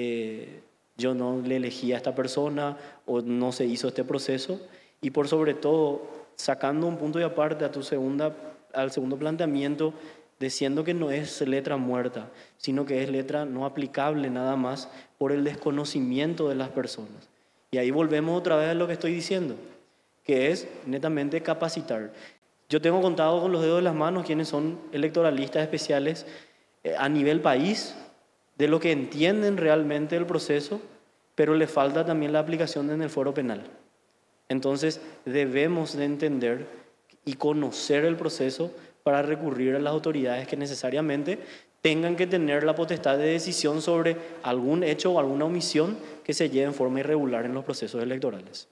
eh, yo no le elegí a esta persona o no se hizo este proceso y por sobre todo sacando un punto de aparte a tu segunda, al segundo planteamiento, diciendo que no es letra muerta, sino que es letra no aplicable nada más por el desconocimiento de las personas. Y ahí volvemos otra vez a lo que estoy diciendo, que es netamente capacitar. Yo tengo contado con los dedos de las manos quienes son electoralistas especiales eh, a nivel país, de lo que entienden realmente el proceso, pero le falta también la aplicación en el foro penal. Entonces debemos de entender y conocer el proceso para recurrir a las autoridades que necesariamente tengan que tener la potestad de decisión sobre algún hecho o alguna omisión que se lleve en forma irregular en los procesos electorales.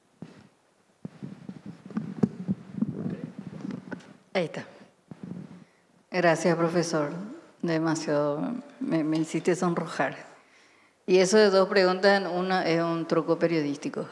Ahí está. Gracias, profesor. Demasiado, me, me hiciste sonrojar. Y eso de dos preguntas en una es un truco periodístico.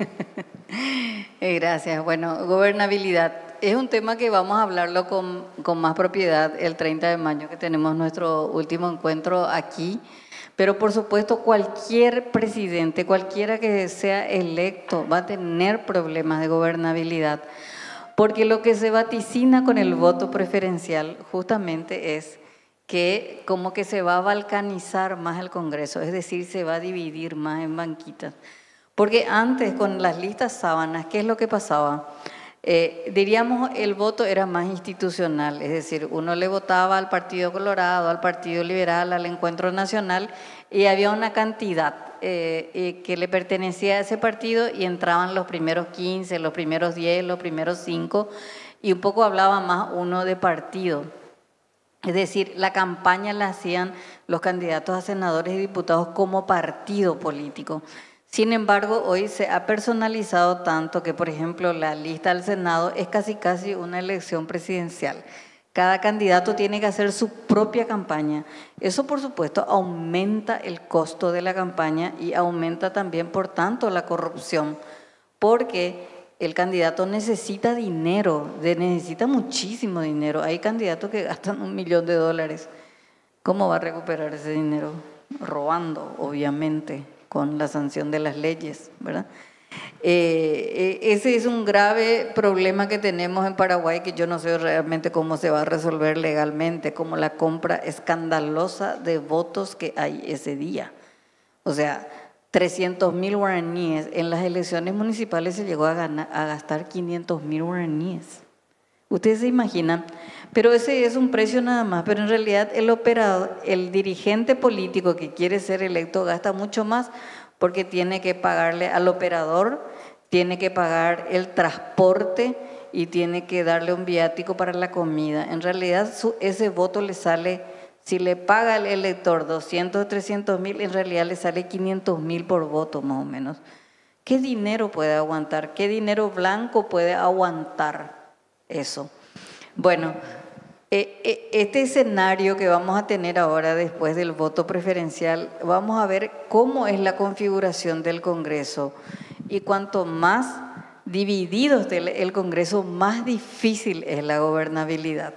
Gracias. Bueno, gobernabilidad. Es un tema que vamos a hablarlo con, con más propiedad el treinta de mayo, que tenemos nuestro último encuentro aquí. Pero por supuesto, cualquier presidente, cualquiera que sea electo, va a tener problemas de gobernabilidad. Porque lo que se vaticina con el voto preferencial justamente es que como que se va a balcanizar más el Congreso, es decir, se va a dividir más en banquitas. Porque antes, con las listas sábanas, ¿qué es lo que pasaba? Eh, diríamos, el voto era más institucional, es decir, uno le votaba al Partido Colorado, al Partido Liberal, al Encuentro Nacional, y había una cantidad eh, eh, que le pertenecía a ese partido y entraban los primeros quince, los primeros diez, los primeros cinco, y un poco hablaba más uno de partido. Es decir, la campaña la hacían los candidatos a senadores y diputados como partido político. Sin embargo, hoy se ha personalizado tanto que, por ejemplo, la lista al Senado es casi casi una elección presidencial. Cada candidato tiene que hacer su propia campaña. Eso, por supuesto, aumenta el costo de la campaña y aumenta también, por tanto, la corrupción, porque el candidato necesita dinero, necesita muchísimo dinero. Hay candidatos que gastan un millón de dólares. ¿Cómo va a recuperar ese dinero? Robando, obviamente, con la sanción de las leyes, ¿verdad? Eh, ese es un grave problema que tenemos en Paraguay, que yo no sé realmente cómo se va a resolver legalmente, como la compra escandalosa de votos que hay ese día. O sea, trescientos mil guaraníes. En las elecciones municipales se llegó a, ganar, a gastar quinientos mil guaraníes. Ustedes se imaginan, pero ese es un precio nada más, pero en realidad el operador, el dirigente político que quiere ser electo gasta mucho más porque tiene que pagarle al operador, tiene que pagar el transporte y tiene que darle un viático para la comida. En realidad su, ese voto le sale, si le paga el elector doscientos o trescientos mil, en realidad le sale quinientos mil por voto más o menos. ¿Qué dinero puede aguantar? ¿Qué dinero blanco puede aguantar eso? Bueno, este escenario que vamos a tener ahora después del voto preferencial, vamos a ver cómo es la configuración del Congreso. Y cuanto más dividido esté el Congreso, más difícil es la gobernabilidad.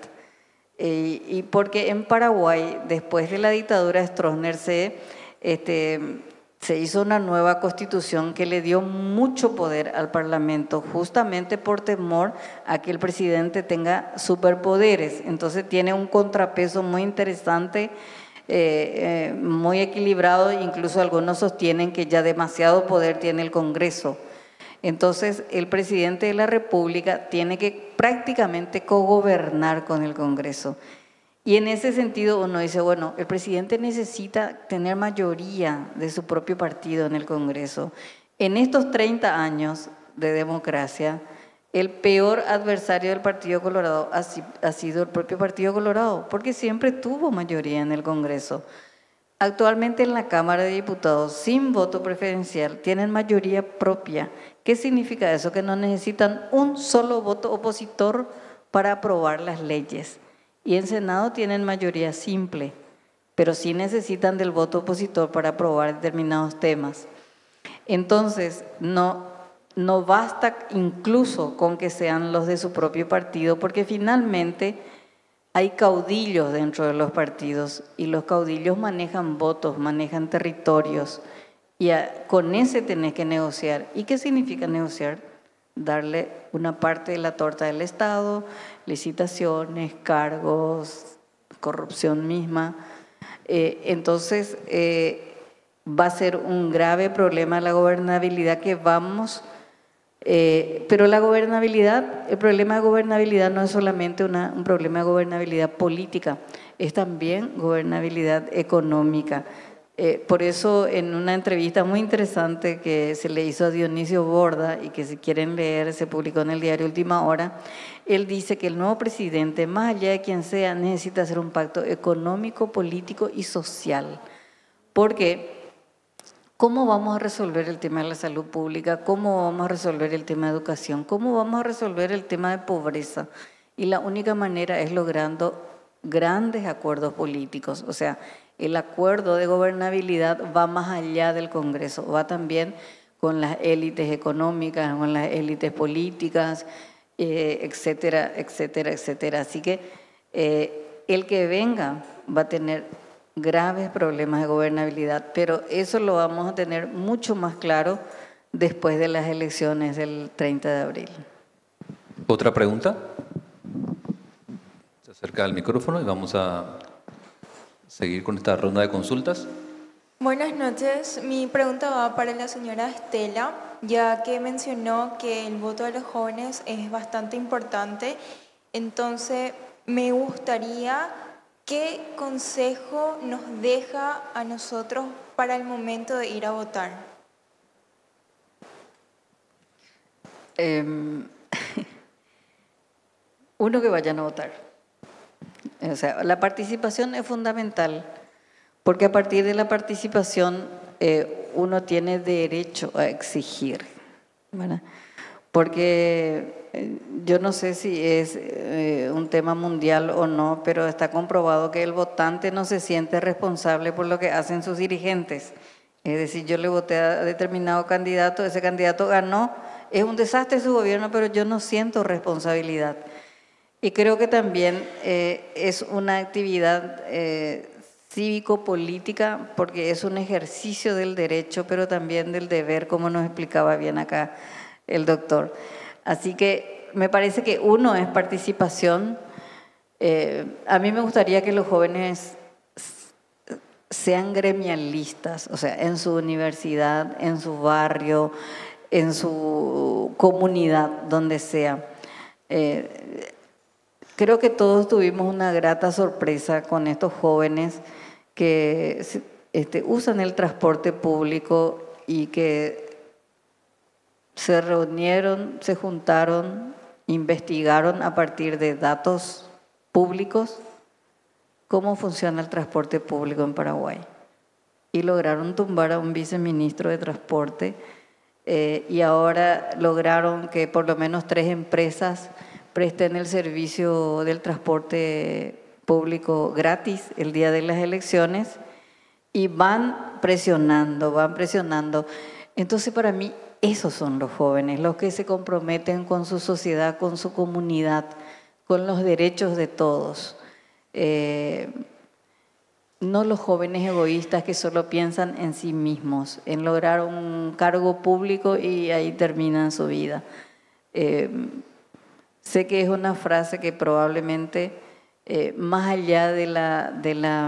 Y porque en Paraguay, después de la dictadura de Stroessner, se, este, se hizo una nueva constitución que le dio mucho poder al Parlamento, justamente por temor a que el presidente tenga superpoderes. Entonces tiene un contrapeso muy interesante, eh, eh, muy equilibrado, incluso algunos sostienen que ya demasiado poder tiene el Congreso. Entonces el presidente de la República tiene que prácticamente cogobernar con el Congreso. Y en ese sentido uno dice, bueno, el presidente necesita tener mayoría de su propio partido en el Congreso. En estos treinta años de democracia, el peor adversario del Partido Colorado ha, ha sido el propio Partido Colorado, porque siempre tuvo mayoría en el Congreso. Actualmente en la Cámara de Diputados, sin voto preferencial, tienen mayoría propia. ¿Qué significa eso? Que no necesitan un solo voto opositor para aprobar las leyes. Y en Senado tienen mayoría simple, pero sí necesitan del voto opositor para aprobar determinados temas. Entonces, no, no basta incluso con que sean los de su propio partido, porque finalmente hay caudillos dentro de los partidos y los caudillos manejan votos, manejan territorios y a, con ese tenés que negociar. ¿Y qué significa negociar? Darle una parte de la torta del Estado, licitaciones, cargos, corrupción misma. Eh, entonces, eh, va a ser un grave problema la gobernabilidad que vamos, eh, pero la gobernabilidad, el problema de gobernabilidad no es solamente una, un problema de gobernabilidad política, es también gobernabilidad económica. Eh, por eso, en una entrevista muy interesante que se le hizo a Dionisio Borda y que si quieren leer se publicó en el diario Última Hora, él dice que el nuevo presidente, más allá de quien sea, necesita hacer un pacto económico, político y social. Porque, ¿cómo vamos a resolver el tema de la salud pública? ¿Cómo vamos a resolver el tema de educación? ¿Cómo vamos a resolver el tema de pobreza? Y la única manera es logrando grandes acuerdos políticos, o sea, el acuerdo de gobernabilidad va más allá del Congreso, va también con las élites económicas, con las élites políticas, eh, etcétera, etcétera, etcétera. Así que eh, el que venga va a tener graves problemas de gobernabilidad, pero eso lo vamos a tener mucho más claro después de las elecciones del treinta de abril. ¿Otra pregunta? Se acerca al micrófono y vamos a seguir con esta ronda de consultas. Buenas noches. Mi pregunta va para la señora Estela, ya que mencionó que el voto de los jóvenes es bastante importante. Entonces, me gustaría, ¿qué consejo nos deja a nosotros para el momento de ir a votar? Eh, uno, que vayan a votar. O sea, la participación es fundamental, porque a partir de la participación eh, uno tiene derecho a exigir, ¿verdad? Porque eh, yo no sé si es eh, un tema mundial o no, pero está comprobado que el votante no se siente responsable por lo que hacen sus dirigentes. Es decir, yo le voté a determinado candidato, ese candidato ganó, es un desastre su gobierno, pero yo no siento responsabilidad. Y creo que también eh, es una actividad eh, cívico-política, porque es un ejercicio del derecho, pero también del deber, como nos explicaba bien acá el doctor. Así que me parece que uno es participación. Eh, a mí me gustaría que los jóvenes sean gremialistas, o sea, en su universidad, en su barrio, en su comunidad, donde sea. Eh, creo que todos tuvimos una grata sorpresa con estos jóvenes que este, usan el transporte público y que se reunieron, se juntaron, investigaron a partir de datos públicos cómo funciona el transporte público en Paraguay. Y lograron tumbar a un viceministro de transporte eh, y ahora lograron que por lo menos tres empresas presten el servicio del transporte público gratis el día de las elecciones, y van presionando, van presionando. Entonces, para mí, esos son los jóvenes, los que se comprometen con su sociedad, con su comunidad, con los derechos de todos. Eh, no los jóvenes egoístas que solo piensan en sí mismos, en lograr un cargo público y ahí terminan su vida. Eh, sé que es una frase que probablemente, eh, más allá de la, de la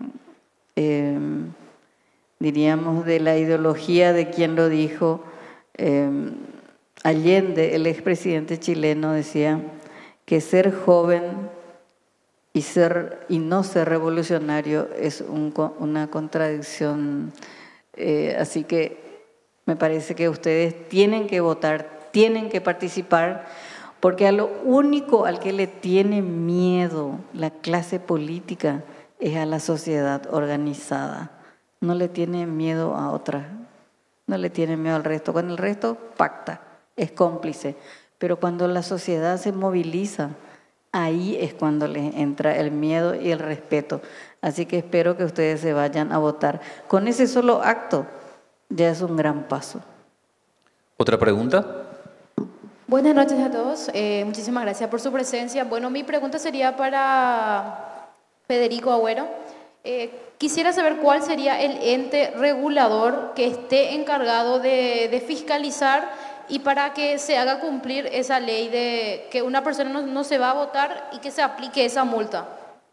eh, diríamos, de la ideología de quien lo dijo, eh, Allende, el expresidente chileno, decía que ser joven y, ser, y no ser revolucionario es un, una contradicción. Eh, así que me parece que ustedes tienen que votar, tienen que participar, porque a lo único al que le tiene miedo la clase política es a la sociedad organizada. No le tiene miedo a otra, no le tiene miedo al resto. Con el resto pacta, es cómplice. Pero cuando la sociedad se moviliza, ahí es cuando les entra el miedo y el respeto. Así que espero que ustedes se vayan a votar. Con ese solo acto ya es un gran paso. ¿Otra pregunta? Buenas noches a todos. Eh, muchísimas gracias por su presencia. Bueno, mi pregunta sería para Federico Agüero. Eh, quisiera saber cuál sería el ente regulador que esté encargado de, de fiscalizar y para que se haga cumplir esa ley de que una persona no, no se va a votar y que se aplique esa multa.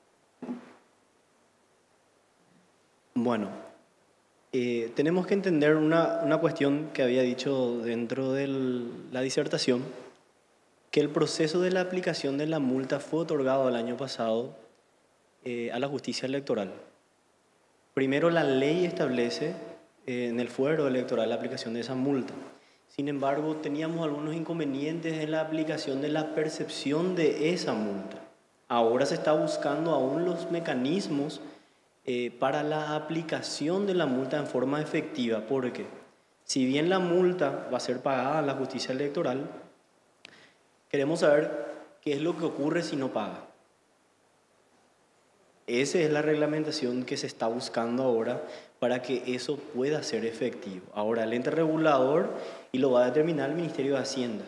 Bueno, eh, tenemos que entender una, una cuestión que había dicho dentro de la disertación, que el proceso de la aplicación de la multa fue otorgado el año pasado eh, a la justicia electoral. Primero, la ley establece eh, en el fuero electoral la aplicación de esa multa. Sin embargo, teníamos algunos inconvenientes en la aplicación de la percepción de esa multa. Ahora se está buscando aún los mecanismos eh, para la aplicación de la multa en forma efectiva, porque si bien la multa va a ser pagada en la justicia electoral, queremos saber qué es lo que ocurre si no paga. Esa es la reglamentación que se está buscando ahora para que eso pueda ser efectivo. Ahora, el ente regulador, y lo va a determinar el Ministerio de Hacienda.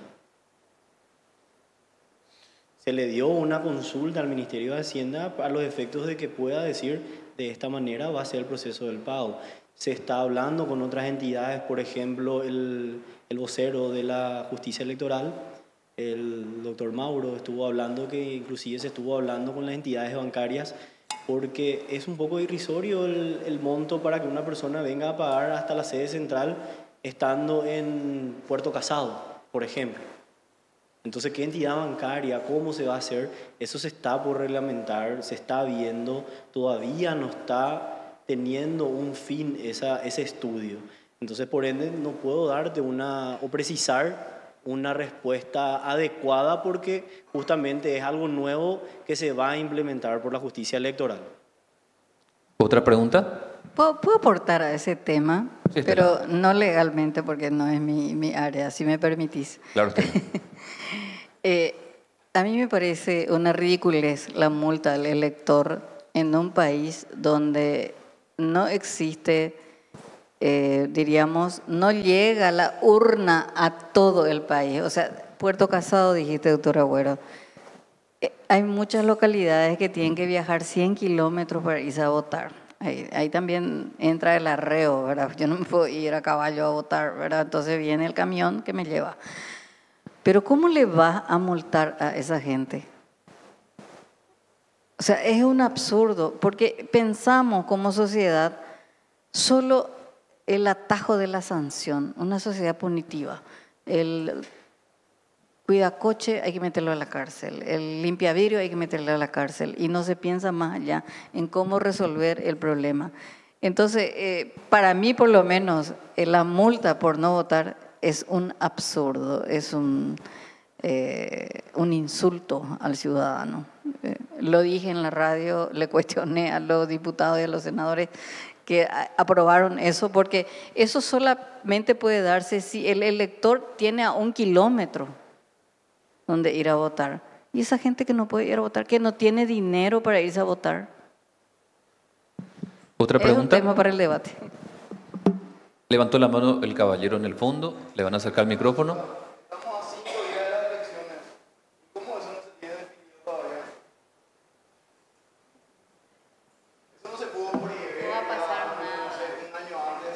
Se le dio una consulta al Ministerio de Hacienda a los efectos de que pueda decir de esta manera va a ser el proceso del pago. Se está hablando con otras entidades, por ejemplo, el, el vocero de la justicia electoral, el doctor Mauro, estuvo hablando que inclusive se estuvo hablando con las entidades bancarias porque es un poco irrisorio el, el monto para que una persona venga a pagar hasta la sede central estando en Puerto Casado, por ejemplo. Entonces, ¿qué entidad bancaria? ¿Cómo se va a hacer? Eso se está por reglamentar, se está viendo, todavía no está teniendo un fin esa, ese estudio. Entonces, por ende, no puedo darte una, o precisar una respuesta adecuada porque justamente es algo nuevo que se va a implementar por la justicia electoral. ¿Otra pregunta? ¿Puedo, puedo aportar a ese tema? Sí, pero no legalmente porque no es mi, mi área, si me permitís. Claro que sí. eh, a mí me parece una ridiculez la multa al elector en un país donde no existe, eh, diríamos, no llega la urna a todo el país. O sea, Puerto Casado, dijiste, doctor Agüero. Eh, hay muchas localidades que tienen que viajar cien kilómetros para irse a votar. Ahí, ahí también entra el arreo, ¿verdad? Yo no me puedo ir a caballo a votar, ¿verdad? Entonces viene el camión que me lleva. Pero ¿cómo le va a multar a esa gente? O sea, es un absurdo, porque pensamos como sociedad solo el atajo de la sanción, una sociedad punitiva. El cuidacoche hay que meterlo a la cárcel, el limpiavidrio hay que meterlo a la cárcel y no se piensa más allá en cómo resolver el problema. Entonces, eh, para mí por lo menos, eh, la multa por no votar es un absurdo, es un, eh, un insulto al ciudadano. Eh, lo dije en la radio, le cuestioné a los diputados y a los senadores que aprobaron eso, porque eso solamente puede darse si el elector tiene a un kilómetro donde ir a votar. Y esa gente que no puede ir a votar, que no tiene dinero para irse a votar. ¿Otra pregunta? Es un tema para el debate. Levantó la mano el caballero en el fondo. Le van a acercar el micrófono. Estamos a cinco días de las elecciones. ¿Cómo eso no se tiene definido todavía? Eso no se pudo prever. No va a pasar nada. No sé, un año antes.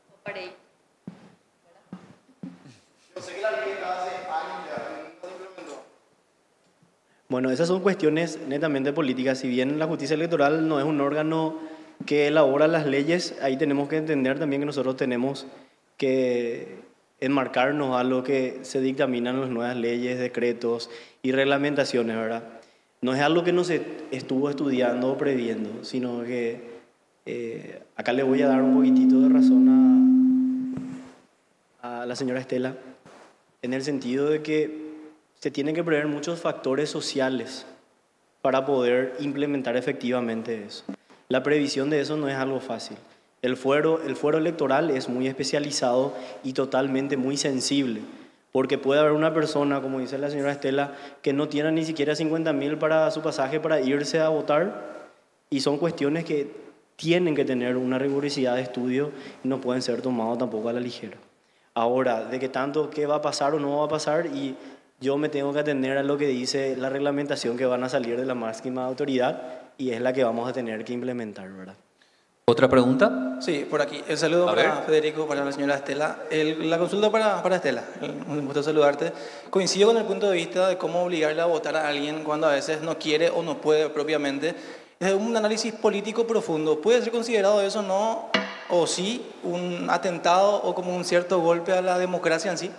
Yo sé que la ley está hace años ya, pero nunca se implementó. Bueno, esas son cuestiones netamente políticas. Si bien la justicia electoral no es un órgano que elabora las leyes, ahí tenemos que entender también que nosotros tenemos que enmarcarnos a lo que se dictaminan las nuevas leyes, decretos y reglamentaciones, ¿verdad? No es algo que no se estuvo estudiando o previendo, sino que eh, acá le voy a dar un poquitito de razón a, a la señora Estela, en el sentido de que se tienen que prever muchos factores sociales para poder implementar efectivamente eso. La previsión de eso no es algo fácil. El fuero, el fuero electoral es muy especializado y totalmente muy sensible, porque puede haber una persona, como dice la señora Estela, que no tiene ni siquiera cincuenta mil para su pasaje para irse a votar, y son cuestiones que tienen que tener una rigurosidad de estudio y no pueden ser tomadas tampoco a la ligera. Ahora, de que tanto qué va a pasar o no va a pasar, y yo me tengo que atender a lo que dice la reglamentación que van a salir de la máxima autoridad, y es la que vamos a tener que implementar, ¿verdad? ¿Otra pregunta? Sí, por aquí. El saludo A para ver. Federico, para la señora Estela. El- la consulta para, para Estela. El- Un gusto saludarte. Coincido con el punto de vista de cómo obligarle a votar a alguien cuando a veces no quiere o no puede propiamente. Desde un análisis político profundo, ¿puede ser considerado eso no, o sí, un atentado o como un cierto golpe a la democracia en sí?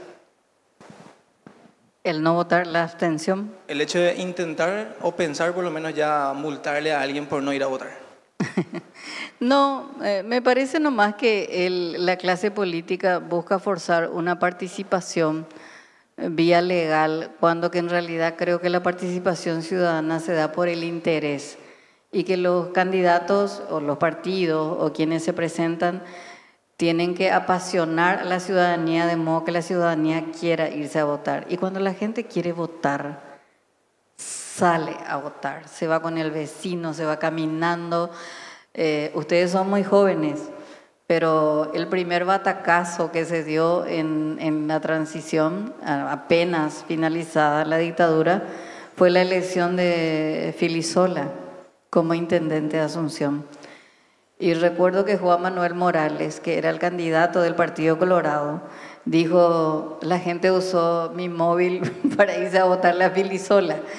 El no votar, la abstención. El hecho de intentar o pensar por lo menos ya multarle a alguien por no ir a votar. No, eh, me parece nomás que el- la clase política busca forzar una participación eh, vía legal, cuando que en realidad creo que la participación ciudadana se da por el interés y que los candidatos o los partidos o quienes se presentan tienen que apasionar a la ciudadanía de modo que la ciudadanía quiera irse a votar. Y cuando la gente quiere votar, sale a votar, se va con el vecino, se va caminando. Eh, ustedes son muy jóvenes, pero el primer batacazo que se dio en, en la transición, a- apenas finalizada la dictadura, fue la elección de Filisola como intendente de Asunción. Y recuerdo que Juan Manuel Morales, que era el candidato del Partido Colorado, dijo, la gente usó mi móvil para irse a votar la Filisola.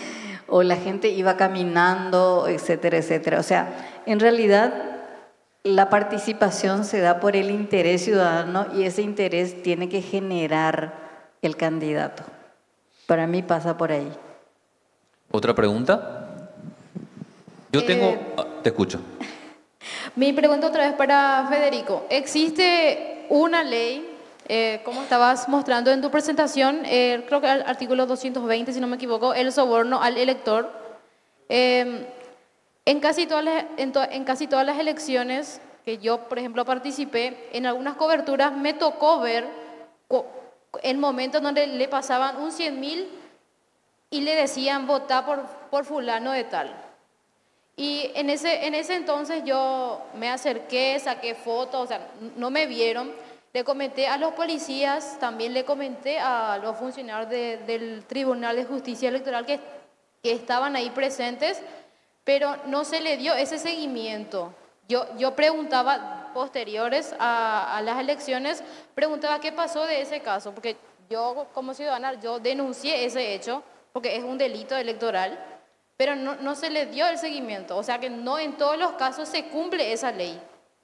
o la gente iba caminando, etcétera, etcétera. O sea, en realidad la participación se da por el interés ciudadano y ese interés tiene que generar el candidato. Para mí pasa por ahí. ¿Otra pregunta? Yo tengo... Eh, ah, te escucho. Mi pregunta otra vez para Federico. ¿Existe una ley, eh, como estabas mostrando en tu presentación, eh, creo que el artículo doscientos veinte, si no me equivoco, el soborno al elector? Eh, en, casi todas las, en, to, en casi todas las elecciones que yo, por ejemplo, participé, en algunas coberturas me tocó ver en momentos donde le pasaban un cien mil y le decían votá por, por fulano de tal. Y en ese, en ese entonces yo me acerqué, saqué fotos, o sea, no me vieron. Le comenté a los policías, también le comenté a los funcionarios de, del Tribunal de Justicia Electoral que, que estaban ahí presentes, pero no se le dio ese seguimiento. Yo, yo preguntaba posteriores a, a las elecciones, preguntaba qué pasó de ese caso, porque yo como ciudadana, yo denuncié ese hecho, porque es un delito electoral, pero no, no se le dio el seguimiento. O sea que no en todos los casos se cumple esa ley.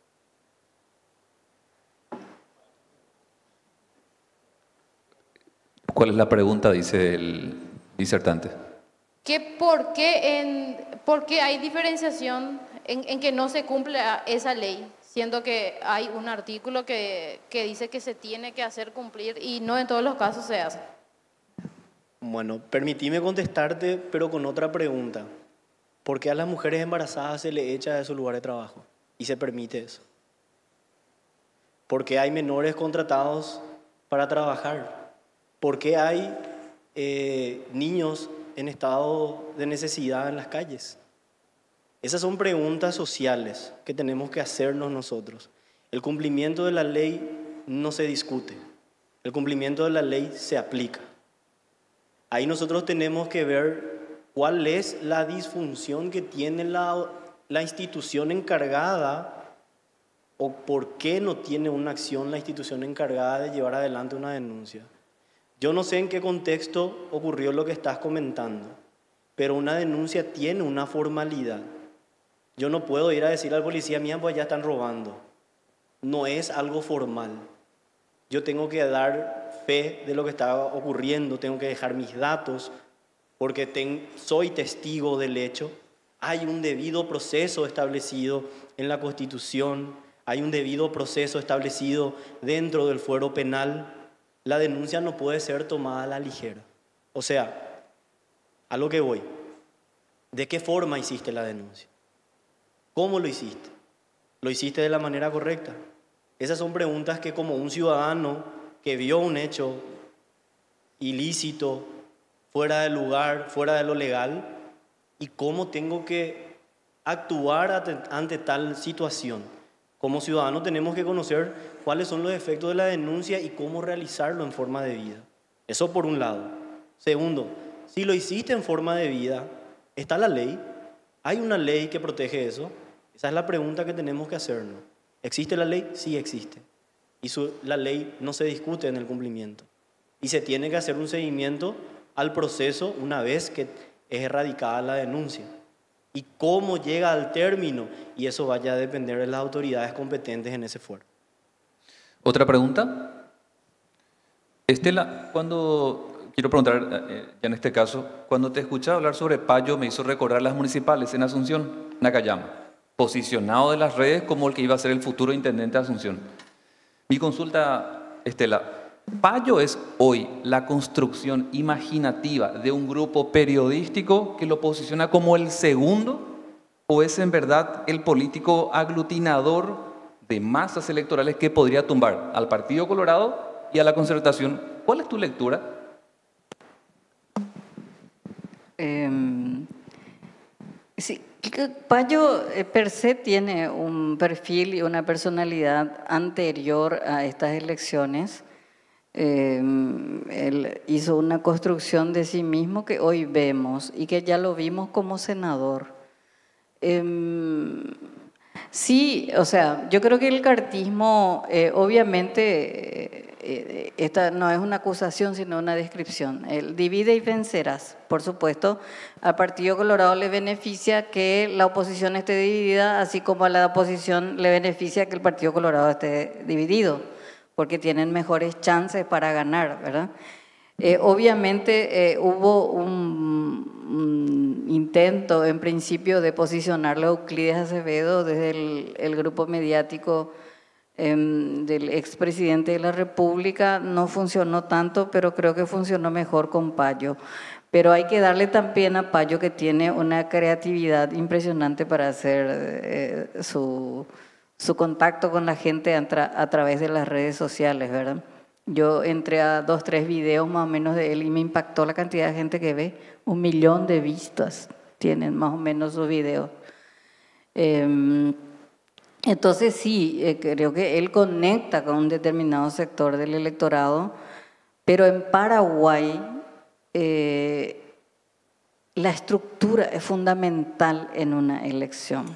¿Cuál es la pregunta? Dice el disertante. ¿Que por, qué en, ¿Por qué hay diferenciación en, en que no se cumple esa ley? Siendo que hay un artículo que, que dice que se tiene que hacer cumplir y no en todos los casos se hace. Bueno, permitime contestarte, pero con otra pregunta. ¿Por qué a las mujeres embarazadas se le echa de su lugar de trabajo y se permite eso? ¿Por qué hay menores contratados para trabajar? ¿Por qué hay eh, niños en estado de necesidad en las calles? Esas son preguntas sociales que tenemos que hacernos nosotros. El cumplimiento de la ley no se discute. El cumplimiento de la ley se aplica. Ahí nosotros tenemos que ver cuál es la disfunción que tiene la, la institución encargada o por qué no tiene una acción la institución encargada de llevar adelante una denuncia. Yo no sé en qué contexto ocurrió lo que estás comentando, pero una denuncia tiene una formalidad. Yo no puedo ir a decirle al policía, mía, pues ya están robando. No es algo formal. Yo tengo que dar fe de lo que está ocurriendo, tengo que dejar mis datos, porque ten, soy testigo del hecho. Hay un debido proceso establecido en la Constitución, hay un debido proceso establecido dentro del fuero penal. La denuncia no puede ser tomada a la ligera. O sea, a lo que voy, ¿de qué forma hiciste la denuncia? ¿Cómo lo hiciste? ¿Lo hiciste de la manera correcta? Esas son preguntas que como un ciudadano que vio un hecho ilícito, fuera del lugar, fuera de lo legal, y cómo tengo que actuar ante tal situación. Como ciudadano tenemos que conocer cuáles son los efectos de la denuncia y cómo realizarlo en forma de vida. Eso por un lado. Segundo, si lo hiciste en forma de vida, está la ley. ¿Hay una ley que protege eso? Esa es la pregunta que tenemos que hacernos. ¿Existe la ley? Sí existe. Y su, la ley no se discute en el cumplimiento. Y se tiene que hacer un seguimiento al proceso una vez que es erradicada la denuncia. Y cómo llega al término, y eso vaya a depender de las autoridades competentes en ese foro. ¿Otra pregunta? Estela, cuando, quiero preguntar, eh, ya en este caso, cuando te escuchaba hablar sobre Payo, me hizo recordar las municipales en Asunción, Nakayama, posicionado de las redes como el que iba a ser el futuro intendente de Asunción. Mi consulta, Estela, ¿Payo es hoy la construcción imaginativa de un grupo periodístico que lo posiciona como el segundo? ¿O es en verdad el político aglutinador de masas electorales que podría tumbar al Partido Colorado y a la Concertación? ¿Cuál es tu lectura? Eh, sí, Payo eh, per se tiene un perfil y una personalidad anterior a estas elecciones. Eh, él hizo una construcción de sí mismo que hoy vemos y que ya lo vimos como senador. Eh, sí, o sea, yo creo que el cartismo eh, obviamente eh, esta no es una acusación, sino una descripción. El divide y vencerás. Por supuesto, al Partido Colorado le beneficia que la oposición esté dividida, así como a la oposición le beneficia que el Partido Colorado esté dividido, porque tienen mejores chances para ganar, ¿verdad? Eh, obviamente eh, hubo un, un intento en principio de posicionarlo a Euclides Acevedo desde el, el grupo mediático eh, del expresidente de la República. No funcionó tanto, pero creo que funcionó mejor con Payo. Pero hay que darle también a Payo, que tiene una creatividad impresionante para hacer eh, su, su contacto con la gente a, tra a través de las redes sociales, ¿verdad? Yo entré a dos, tres videos más o menos de él y me impactó la cantidad de gente que ve. Un millón de vistas tienen más o menos sus videos. Eh, entonces sí, eh, creo que él conecta con un determinado sector del electorado, pero en Paraguay eh, la estructura es fundamental en una elección.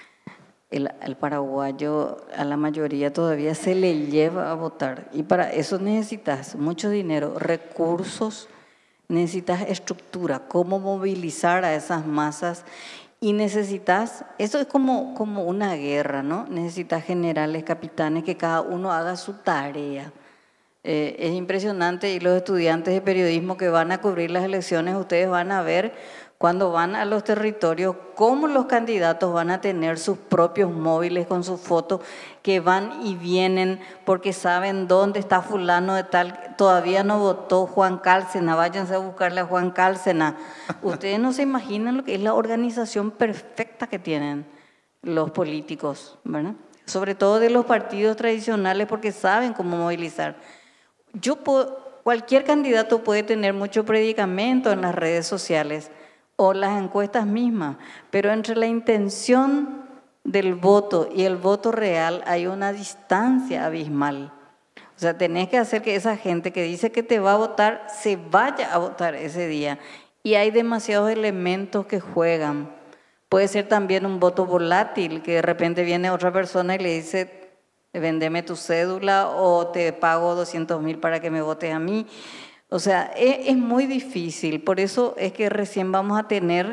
El, el paraguayo, a la mayoría todavía se le lleva a votar, y para eso necesitas mucho dinero, recursos, necesitas estructura, cómo movilizar a esas masas, y necesitas, eso es como, como una guerra, ¿no? Necesitas generales, capitanes, que cada uno haga su tarea. Eh, es impresionante, y los estudiantes de periodismo que van a cubrir las elecciones, ustedes van a ver cuando van a los territorios, cómo los candidatos van a tener sus propios móviles con sus fotos, que van y vienen porque saben dónde está fulano de tal. Todavía no votó Juan Cárcena, váyanse a buscarle a Juan Cárcena. Ustedes no se imaginan lo que es la organización perfecta que tienen los políticos, ¿verdad? Sobre todo de los partidos tradicionales, porque saben cómo movilizar. Yo puedo, cualquier candidato puede tener mucho predicamento en las redes sociales, o las encuestas mismas, pero entre la intención del voto y el voto real hay una distancia abismal. O sea, tenés que hacer que esa gente que dice que te va a votar, se vaya a votar ese día. Y hay demasiados elementos que juegan. Puede ser también un voto volátil, que de repente viene otra persona y le dice, vendeme tu cédula o te pago doscientos mil para que me votes a mí. O sea, es, es muy difícil, por eso es que recién vamos a tener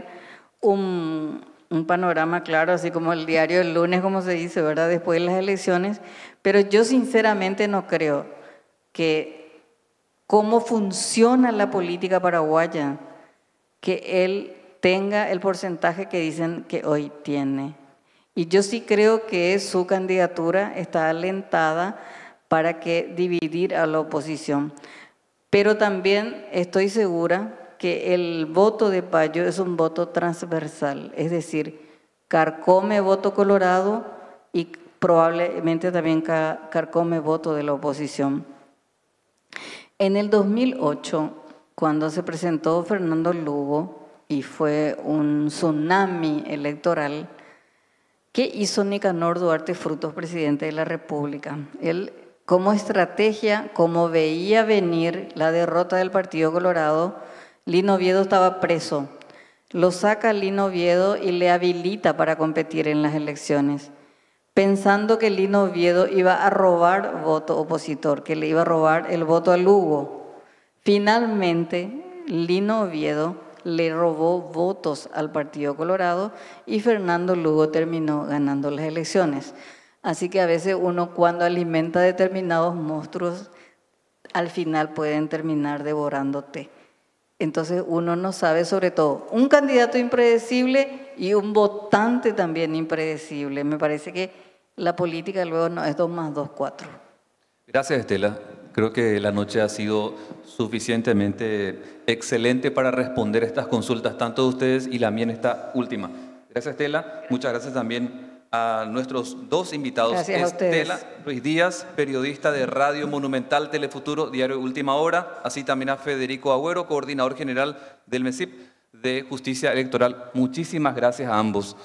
un, un panorama claro, así como el diario del lunes, como se dice, ¿verdad? Después de las elecciones, pero yo sinceramente no creo que cómo funciona la política paraguaya, que él tenga el porcentaje que dicen que hoy tiene. Y yo sí creo que su candidatura está alentada para que dividir a la oposición. Pero también estoy segura que el voto de Payo es un voto transversal, es decir, carcome voto colorado y probablemente también carcome voto de la oposición. En el dos mil ocho, cuando se presentó Fernando Lugo y fue un tsunami electoral, ¿qué hizo Nicanor Duarte Frutos, presidente de la República? Él, como estrategia, como veía venir la derrota del Partido Colorado, Lino Oviedo estaba preso. Lo saca Lino Oviedo y le habilita para competir en las elecciones, pensando que Lino Oviedo iba a robar voto opositor, que le iba a robar el voto a Lugo. Finalmente, Lino Oviedo le robó votos al Partido Colorado y Fernando Lugo terminó ganando las elecciones. Así que a veces uno, cuando alimenta determinados monstruos, al final pueden terminar devorándote. Entonces uno no sabe, sobre todo, un candidato impredecible y un votante también impredecible. Me parece que la política luego no es dos más dos, cuatro. Gracias, Estela. Creo que la noche ha sido suficientemente excelente para responder estas consultas, tanto de ustedes y la mía en esta última. Gracias, Estela. Muchas gracias también a nuestros dos invitados. Gracias a Estela ustedes. Ruiz Díaz, periodista de Radio Monumental, Telefuturo, Diario Última Hora, así también a Federico Agüero, coordinador general del MESIP de Justicia Electoral. Muchísimas gracias a ambos.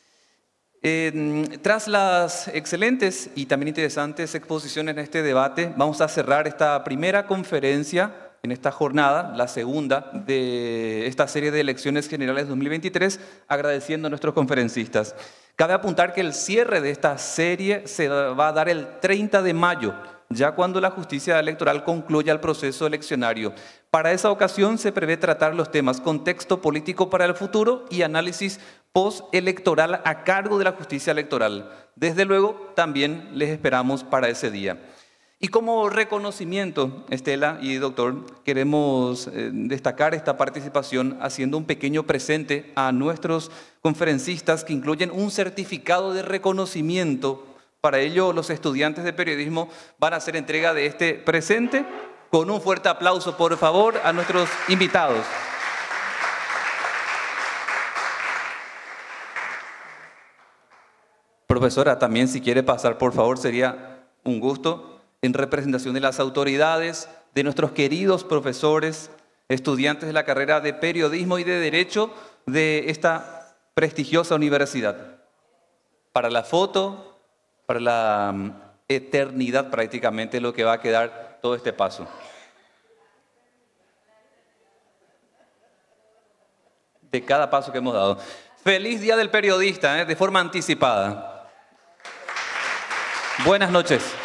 Eh, tras las excelentes y también interesantes exposiciones en este debate, vamos a cerrar esta primera conferencia en esta jornada, la segunda de esta serie de elecciones generales dos mil veintitrés, agradeciendo a nuestros conferencistas. Cabe apuntar que el cierre de esta serie se va a dar el treinta de mayo, ya cuando la justicia electoral concluya el proceso eleccionario. Para esa ocasión se prevé tratar los temas contexto político para el futuro y análisis postelectoral a cargo de la justicia electoral. Desde luego, también les esperamos para ese día. Y como reconocimiento, Estela y doctor, queremos eh, destacar esta participación haciendo un pequeño presente a nuestros conferencistas que incluyen un certificado de reconocimiento. Para ello, los estudiantes de periodismo van a hacer entrega de este presente. Con un fuerte aplauso, por favor, a nuestros invitados. Profesora, también si quiere pasar, por favor, sería un gusto. En representación de las autoridades, de nuestros queridos profesores, estudiantes de la carrera de Periodismo y de Derecho de esta prestigiosa universidad. Para la foto, para la um, eternidad prácticamente lo que va a quedar todo este paso. De cada paso que hemos dado. Feliz Día del Periodista, ¿eh? De forma anticipada. Buenas noches.